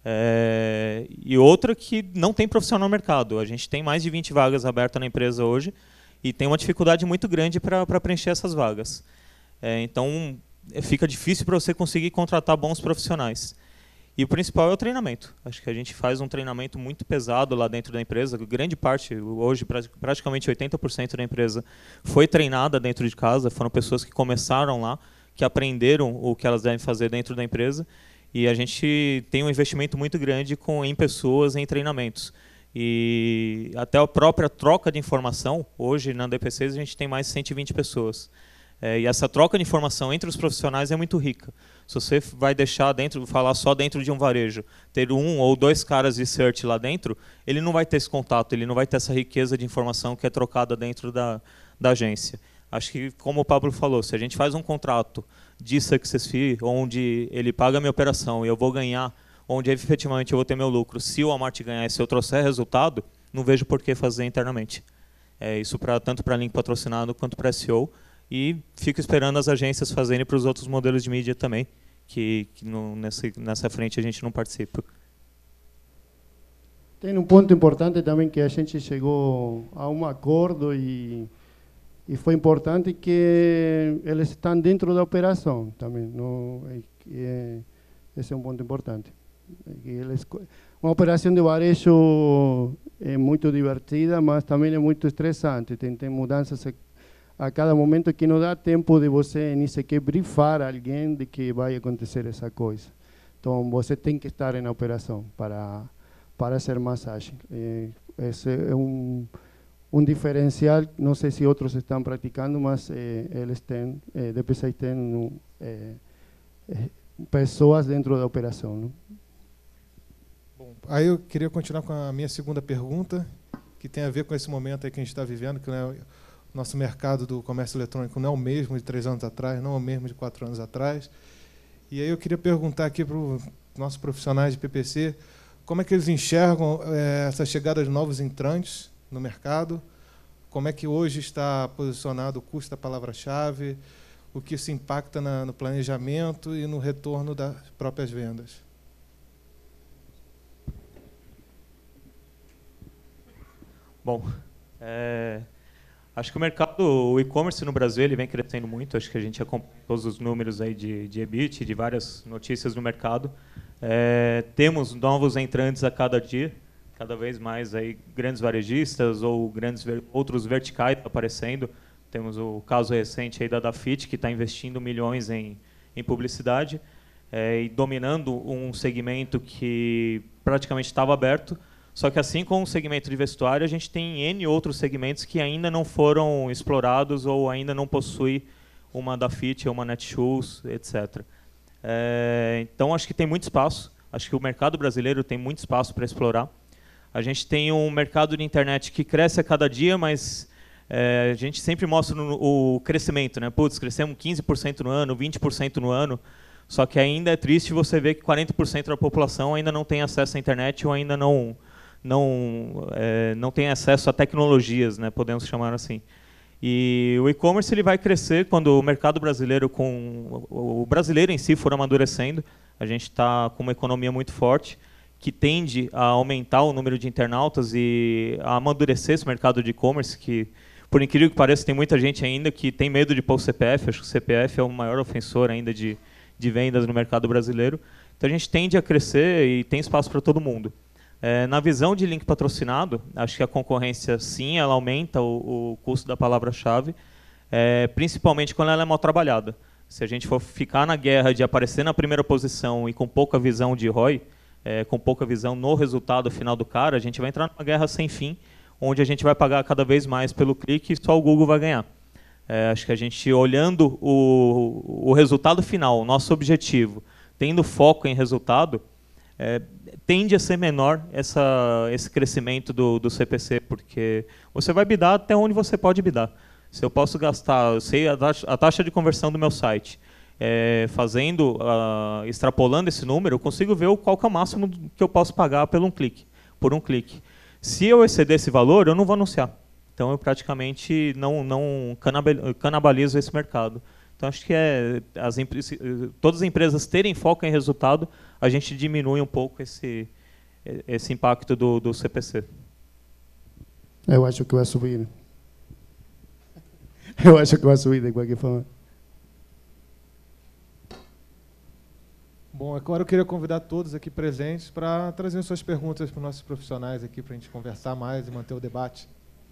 É, e outra que não tem profissional no mercado. A gente tem mais de vinte vagas abertas na empresa hoje e tem uma dificuldade muito grande para preencher essas vagas. É, então, fica difícil para você conseguir contratar bons profissionais. E o principal é o treinamento. Acho que a gente faz um treinamento muito pesado lá dentro da empresa. Grande parte, hoje praticamente oitenta por cento da empresa foi treinada dentro de casa. Foram pessoas que começaram lá, que aprenderam o que elas devem fazer dentro da empresa. E a gente tem um investimento muito grande com, em pessoas, em treinamentos. E até a própria troca de informação, hoje na D P Cs a gente tem mais de cento e vinte pessoas. É, e essa troca de informação entre os profissionais é muito rica. Se você vai deixar dentro, falar só dentro de um varejo, ter um ou dois caras de search lá dentro, ele não vai ter esse contato, ele não vai ter essa riqueza de informação que é trocada dentro da, da agência. Acho que, como o Pablo falou, se a gente faz um contrato de Success Fee, onde ele paga a minha operação e eu vou ganhar, onde efetivamente eu vou ter meu lucro, se o Walmart ganhar e se eu trouxer resultado, não vejo por que fazer internamente. É isso pra, tanto para link patrocinado quanto para S E O. E fico esperando as agências fazerem para os outros modelos de mídia também, que, que no, nessa, nessa frente a gente não participa. Tem um ponto importante também que a gente chegou a um acordo e, e foi importante que eles estão dentro da operação também. Não, é, esse é um ponto importante. Eles, uma operação de varejo é muito divertida, mas também é muito estressante. Tem, tem mudanças a cada momento que não dá tempo de você nem sequer brifar alguém de que vai acontecer essa coisa. Então, você tem que estar na operação para, para ser mais ágil. É, esse é um, um diferencial, não sei se outros estão praticando, mas é, eles têm, é, D P seis tem é, é, pessoas dentro da operação. Não? Bom, aí eu queria continuar com a minha segunda pergunta, que tem a ver com esse momento aí que a gente está vivendo, que não é... Nosso mercado do comércio eletrônico não é o mesmo de três anos atrás, não é o mesmo de quatro anos atrás. E aí eu queria perguntar aqui para os nossos profissionais de P P C, como é que eles enxergam é, essa chegada de novos entrantes no mercado, como é que hoje está posicionado o custo da palavra-chave, o que isso impacta na, no planejamento e no retorno das próprias vendas. Bom, é... acho que o mercado, o e-commerce no Brasil, ele vem crescendo muito. Acho que a gente acompanha todos os números aí de, de E B I T, de várias notícias no mercado. É, temos novos entrantes a cada dia, cada vez mais aí grandes varejistas ou grandes outros verticais aparecendo. Temos o caso recente aí da Dafit, que está investindo milhões em, em publicidade. é, e dominando um segmento que praticamente estava aberto. Só que assim como o segmento de vestuário, a gente tem N outros segmentos que ainda não foram explorados ou ainda não possuem uma Dafit, uma Netshoes, etcétera. É, então, acho que tem muito espaço. Acho que o mercado brasileiro tem muito espaço para explorar. A gente tem um mercado de internet que cresce a cada dia, mas é, a gente sempre mostra no, o crescimento, né? Putz, crescemos quinze por cento no ano, vinte por cento no ano. Só que ainda é triste você ver que quarenta por cento da população ainda não tem acesso à internet ou ainda não não é, não tem acesso a tecnologias, né? Podemos chamar assim. E o e-commerce ele vai crescer quando o mercado brasileiro, com o brasileiro em si for amadurecendo. A gente está com uma economia muito forte que tende a aumentar o número de internautas e a amadurecer esse mercado de e-commerce, que, por incrível que pareça, tem muita gente ainda que tem medo de pôr o C P F. Acho que o C P F é o maior ofensor ainda de, de vendas no mercado brasileiro. Então a gente tende a crescer e tem espaço para todo mundo. É, na visão de link patrocinado, acho que a concorrência, sim, ela aumenta o, o custo da palavra-chave, é, principalmente quando ela é mal trabalhada. Se a gente for ficar na guerra de aparecer na primeira posição e com pouca visão de R O I, é, com pouca visão no resultado final do cara, a gente vai entrar numa guerra sem fim, onde a gente vai pagar cada vez mais pelo clique e só o Google vai ganhar. É, acho que a gente, olhando o, o resultado final, o nosso objetivo, tendo foco em resultado, É, tende a ser menor essa, esse crescimento do, do C P C, porque você vai bidar até onde você pode bidar. Se eu posso gastar, eu sei a taxa, a taxa de conversão do meu site, é, fazendo, uh, extrapolando esse número, eu consigo ver qual que é o máximo que eu posso pagar por um clique. Por um clique. Se eu exceder esse valor, eu não vou anunciar. Então eu praticamente não, não canibalizo esse mercado. Então, acho que é, as, todas as empresas terem foco em resultado, a gente diminui um pouco esse, esse impacto do, do C P C. Eu acho que vai subir. Eu acho que vai subir de qualquer forma. Bom, agora eu queria convidar todos aqui presentes para trazer suas perguntas para os nossos profissionais aqui, para a gente conversar mais e manter o debate.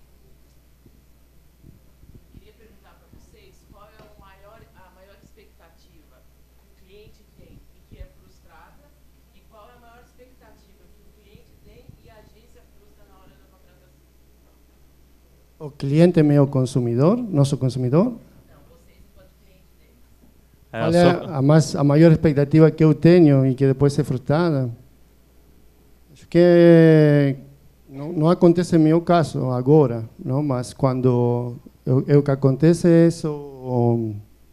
O cliente meu consumidor, nosso consumidor? Não, vocês enquanto cliente deles. É, Olha, só... a, mais, a maior expectativa que eu tenho e que depois é frustrada, acho que não, não acontece no meu caso agora, não? Mas quando o que acontece é o,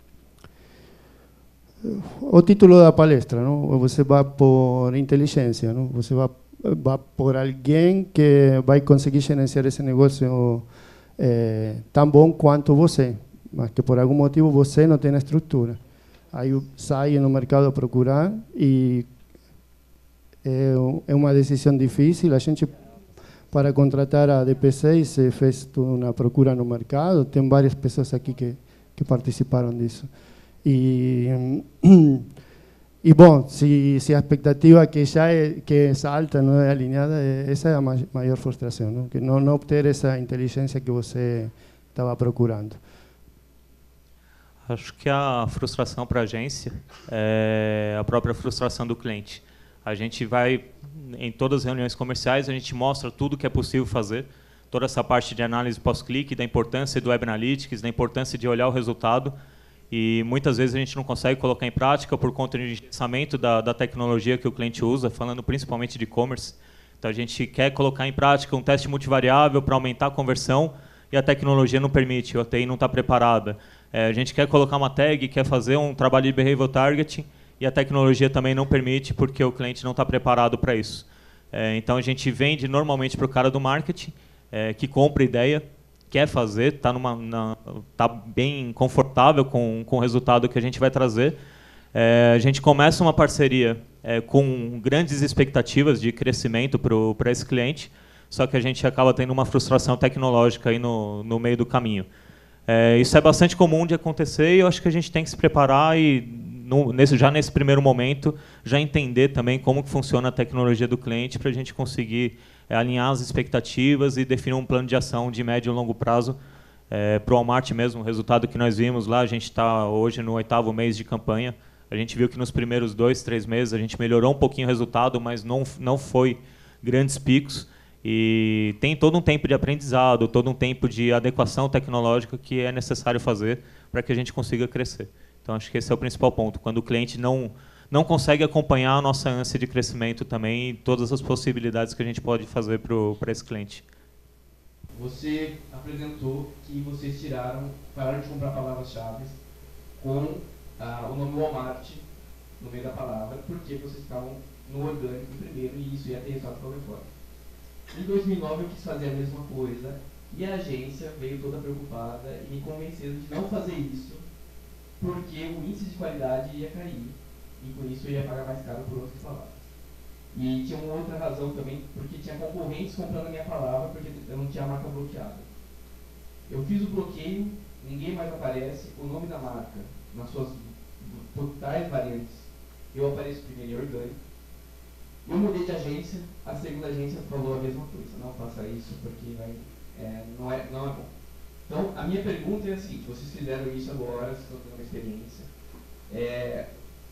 o título da palestra, não? Você vai por inteligência, não? Você vai, vai por alguém que vai conseguir gerenciar esse negócio É, tão bom quanto você, mas que por algum motivo você não tem a estrutura. Aí sai no mercado a procurar e é, é uma decisão difícil. A gente, para contratar a D P seis, fez uma procura no mercado. Tem várias pessoas aqui que, que participaram disso. E, e bom, se, se a expectativa que já é, que é alta não é alinhada, essa é a maior frustração, não? Que não, não obter essa inteligência que você estava procurando. Acho que a frustração para a agência é a própria frustração do cliente. A gente vai, em todas as reuniões comerciais, a gente mostra tudo que é possível fazer, toda essa parte de análise pós-clique, da importância do Web Analytics, da importância de olhar o resultado. E muitas vezes a gente não consegue colocar em prática por conta de engessamento da, da tecnologia que o cliente usa, falando principalmente de e-commerce. Então a gente quer colocar em prática um teste multivariável para aumentar a conversão e a tecnologia não permite, a T I não está preparada. É, a gente quer colocar uma tag, quer fazer um trabalho de behavioral targeting e a tecnologia também não permite porque o cliente não está preparado para isso. É, então a gente vende normalmente para o cara do marketing, é, que compra ideia, quer fazer, está tá bem confortável com, com o resultado que a gente vai trazer. É, a gente começa uma parceria é, com grandes expectativas de crescimento para esse cliente, só que a gente acaba tendo uma frustração tecnológica aí no, no meio do caminho. É, isso é bastante comum de acontecer e eu acho que a gente tem que se preparar e, no, nesse, já nesse primeiro momento, já entender também como que funciona a tecnologia do cliente para a gente conseguir é, alinhar as expectativas e definir um plano de ação de médio e longo prazo. É, para o Walmart mesmo, o resultado que nós vimos lá, a gente está hoje no oitavo mês de campanha, A gente viu que nos primeiros dois, três meses a gente melhorou um pouquinho o resultado, mas não, não foi grandes picos. E tem todo um tempo de aprendizado, todo um tempo de adequação tecnológica que é necessário fazer para que a gente consiga crescer. Então, acho que esse é o principal ponto. Quando o cliente não, não consegue acompanhar a nossa ânsia de crescimento também e todas as possibilidades que a gente pode fazer para esse cliente. Você apresentou que vocês tiraram, pararam de comprar palavras-chave com ah, o nome Walmart no meio da palavra, porque vocês estavam no orgânico primeiro e isso ia ter resultado para fora. Em dois mil e nove eu quis fazer a mesma coisa e a agência veio toda preocupada e me convencendo de não fazer isso porque o índice de qualidade ia cair e com isso eu ia pagar mais caro por outras palavras. E tinha uma outra razão também, porque tinha concorrentes comprando a minha palavra porque eu não tinha a marca bloqueada. Eu fiz o bloqueio, ninguém mais aparece, o nome da marca, nas suas totais variantes, eu apareço primeiro em orgânico. Eu mudei de agência, a segunda agência falou a mesma coisa, não faça isso porque vai, é, não, é, não é bom. Então, a minha pergunta é a seguinte, vocês fizeram isso agora, vocês estão tendo uma experiência, é,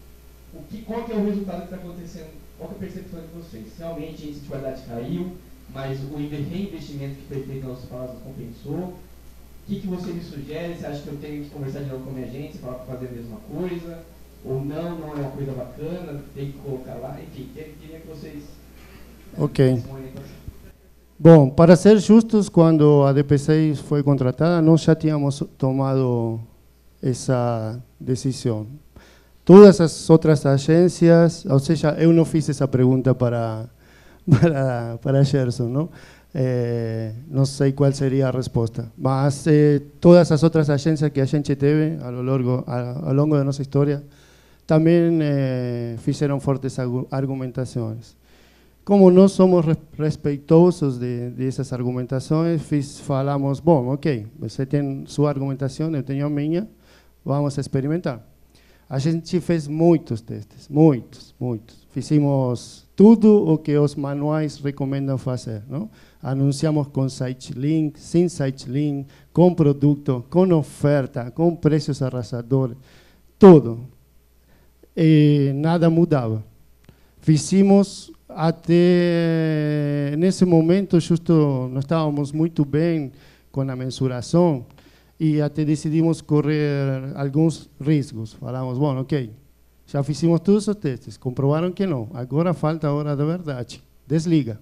o que, qual que é o resultado que está acontecendo, qual que é a percepção de vocês? Realmente a índice de qualidade caiu, mas o reinvestimento que foi feito nas nossas palavras compensou? O que, que você me sugere? Você acha que eu tenho que conversar de novo com a minha agência para fazer a mesma coisa? Ou não, não é uma coisa bacana, tem que colocar lá? Enfim, queria que vocês... Ok. Bom, para ser justos, quando a D P seis foi contratada, nós já tínhamos tomado essa decisão. Todas as outras agências, ou seja, eu não fiz essa pergunta para, para, para Gerson, não? É, não sei qual seria a resposta, mas eh, todas as outras agências que a gente teve ao longo, ao longo da nossa história também eh, fizeram fortes argumentações. Como nós somos respeitosos de, de essas argumentações, fiz, falamos, bom, ok, você tem sua argumentação, eu tenho a minha, vamos experimentar. A gente fez muitos testes, muitos, muitos. Fizemos tudo o que os manuais recomendam fazer, não? Anunciamos com site link, sem site link, com produto, com oferta, com preços arrasadores, tudo. E nada mudava. Fizemos até, nesse momento, justo, nós estávamos muito bem com a mensuração, e até decidimos correr alguns riscos. Falamos, bom, ok, já fizemos todos os testes, comprovaram que não, agora falta a hora da verdade, desliga.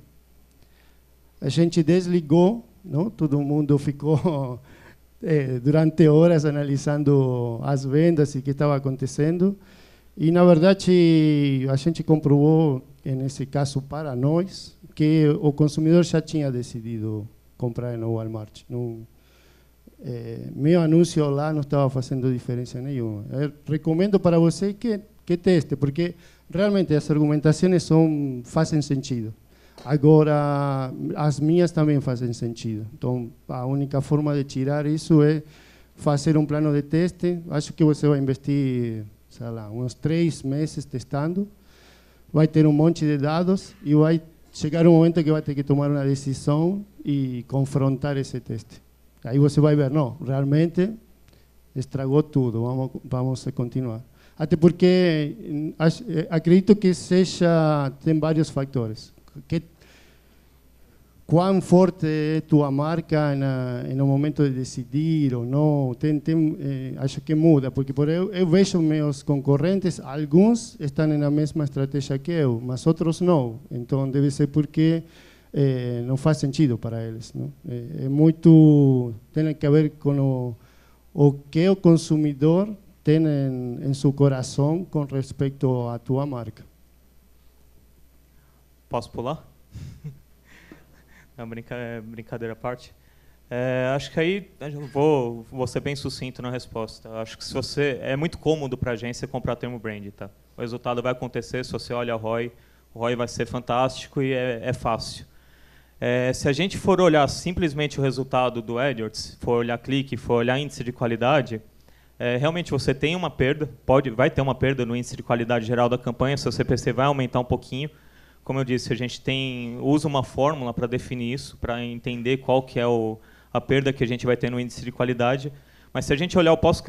A gente desligou, não? Todo mundo ficou eh, durante horas analisando as vendas e o que estava acontecendo, e na verdade a gente comprovou, nesse caso para nós, que o consumidor já tinha decidido comprar no Walmart. Não, Eh, meu anúncio lá não estava fazendo diferença nenhuma. Eu recomendo para você que, que teste, porque realmente as argumentações são, fazem sentido. Agora, as minhas também fazem sentido. Então, a única forma de tirar isso é fazer um plano de teste. Acho que você vai investir, sei lá, uns três meses testando, vai ter um monte de dados e vai chegar um momento que vai ter que tomar uma decisão e confrontar esse teste. Aí você vai ver, não, realmente estragou tudo, vamos, vamos continuar. Até porque acredito que seja, tem vários fatores. Que, quão forte é tua marca na, no momento de decidir ou não, tem, tem, eh, acho que muda, porque por eu, eu vejo meus concorrentes, alguns estão na mesma estratégia que eu, mas outros não. Então deve ser porque Eh, não faz sentido para eles. Não? É, é muito, tem que ver com o, o que o consumidor tem em, em seu coração com respeito à tua marca. Posso pular? Não, brinca, brincadeira à parte. É, acho que aí eu vou, vou ser bem sucinto na resposta. Acho que se você é muito cômodo para a agência comprar termo brand, tá? O resultado vai acontecer se você olha o R O I, o R O I vai ser fantástico e é, é fácil. É, se a gente for olhar simplesmente o resultado do AdWords, for olhar clique, for olhar índice de qualidade, é, realmente você tem uma perda, pode, vai ter uma perda no índice de qualidade geral da campanha, seu C P C vai aumentar um pouquinho. Como eu disse, a gente tem, usa uma fórmula para definir isso, para entender qual que é o, a perda que a gente vai ter no índice de qualidade. Mas se a gente olhar o pós-clique,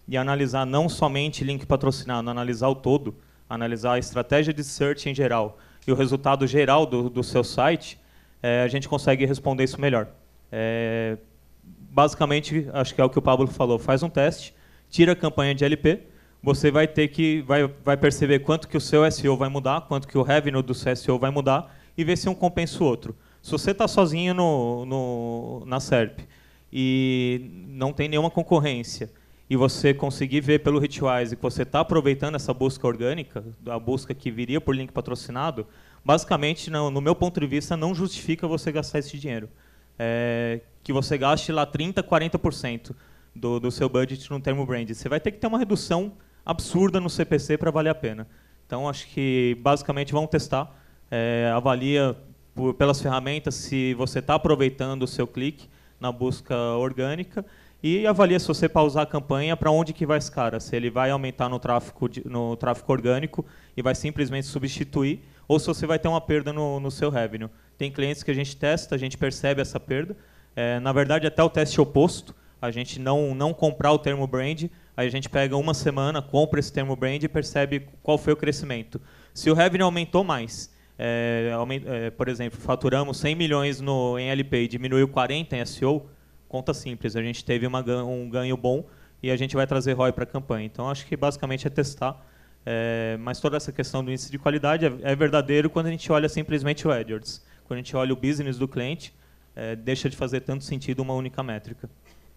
e analisar não somente link patrocinado, analisar o todo, analisar a estratégia de search em geral e o resultado geral do, do seu site, é, a gente consegue responder isso melhor. É, basicamente, acho que é o que o Pablo falou, faz um teste, tira a campanha de L P, você vai ter que vai, vai perceber quanto que o seu S E O vai mudar, quanto que o revenue do seu S E O vai mudar e ver se um compensa o outro. Se você está sozinho no, no, na S E R P e não tem nenhuma concorrência e você conseguir ver pelo Hitwise que você está aproveitando essa busca orgânica, a busca que viria por link patrocinado, basicamente, no, no meu ponto de vista, não justifica você gastar esse dinheiro. É, que você gaste lá trinta, quarenta por cento do, do seu budget no termo brand. Você vai ter que ter uma redução absurda no C P C para valer a pena. Então, acho que, basicamente, vamos testar. É, avalia por, pelas ferramentas se você está aproveitando o seu clique na busca orgânica e avalia se você pausar a campanha para onde que vai esse cara. Se ele vai aumentar no tráfego, de, no tráfego orgânico e vai simplesmente substituir, ou se você vai ter uma perda no, no seu revenue. Tem clientes que a gente testa, a gente percebe essa perda. É, na verdade, até o teste oposto, a gente não, não comprar o termo brand, aí a gente pega uma semana, compra esse termo brand e percebe qual foi o crescimento. Se o revenue aumentou mais, é, aument, é, por exemplo, faturamos cem milhões no, em L P e diminuiu quarenta em S E O, conta simples, a gente teve uma, um ganho bom e a gente vai trazer R O I para a campanha. Então, acho que basicamente é testar. É, mas toda essa questão do índice de qualidade é, é verdadeiro quando a gente olha simplesmente o AdWords. Quando a gente olha o business do cliente, é, deixa de fazer tanto sentido uma única métrica.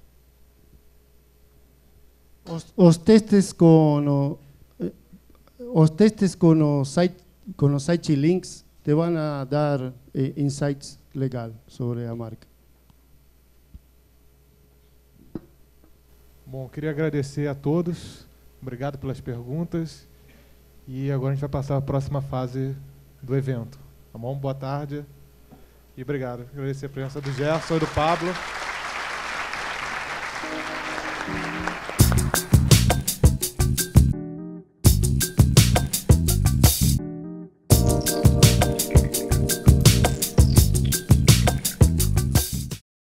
Os, os testes com o, os testes com o site com os site links te vão a dar eh, insights legal sobre a marca. Bom, queria agradecer a todos. Obrigado pelas perguntas. E agora a gente vai passar a próxima fase do evento. Tá bom? Boa tarde e obrigado. Agradecer a presença do Gerson e do Pablo.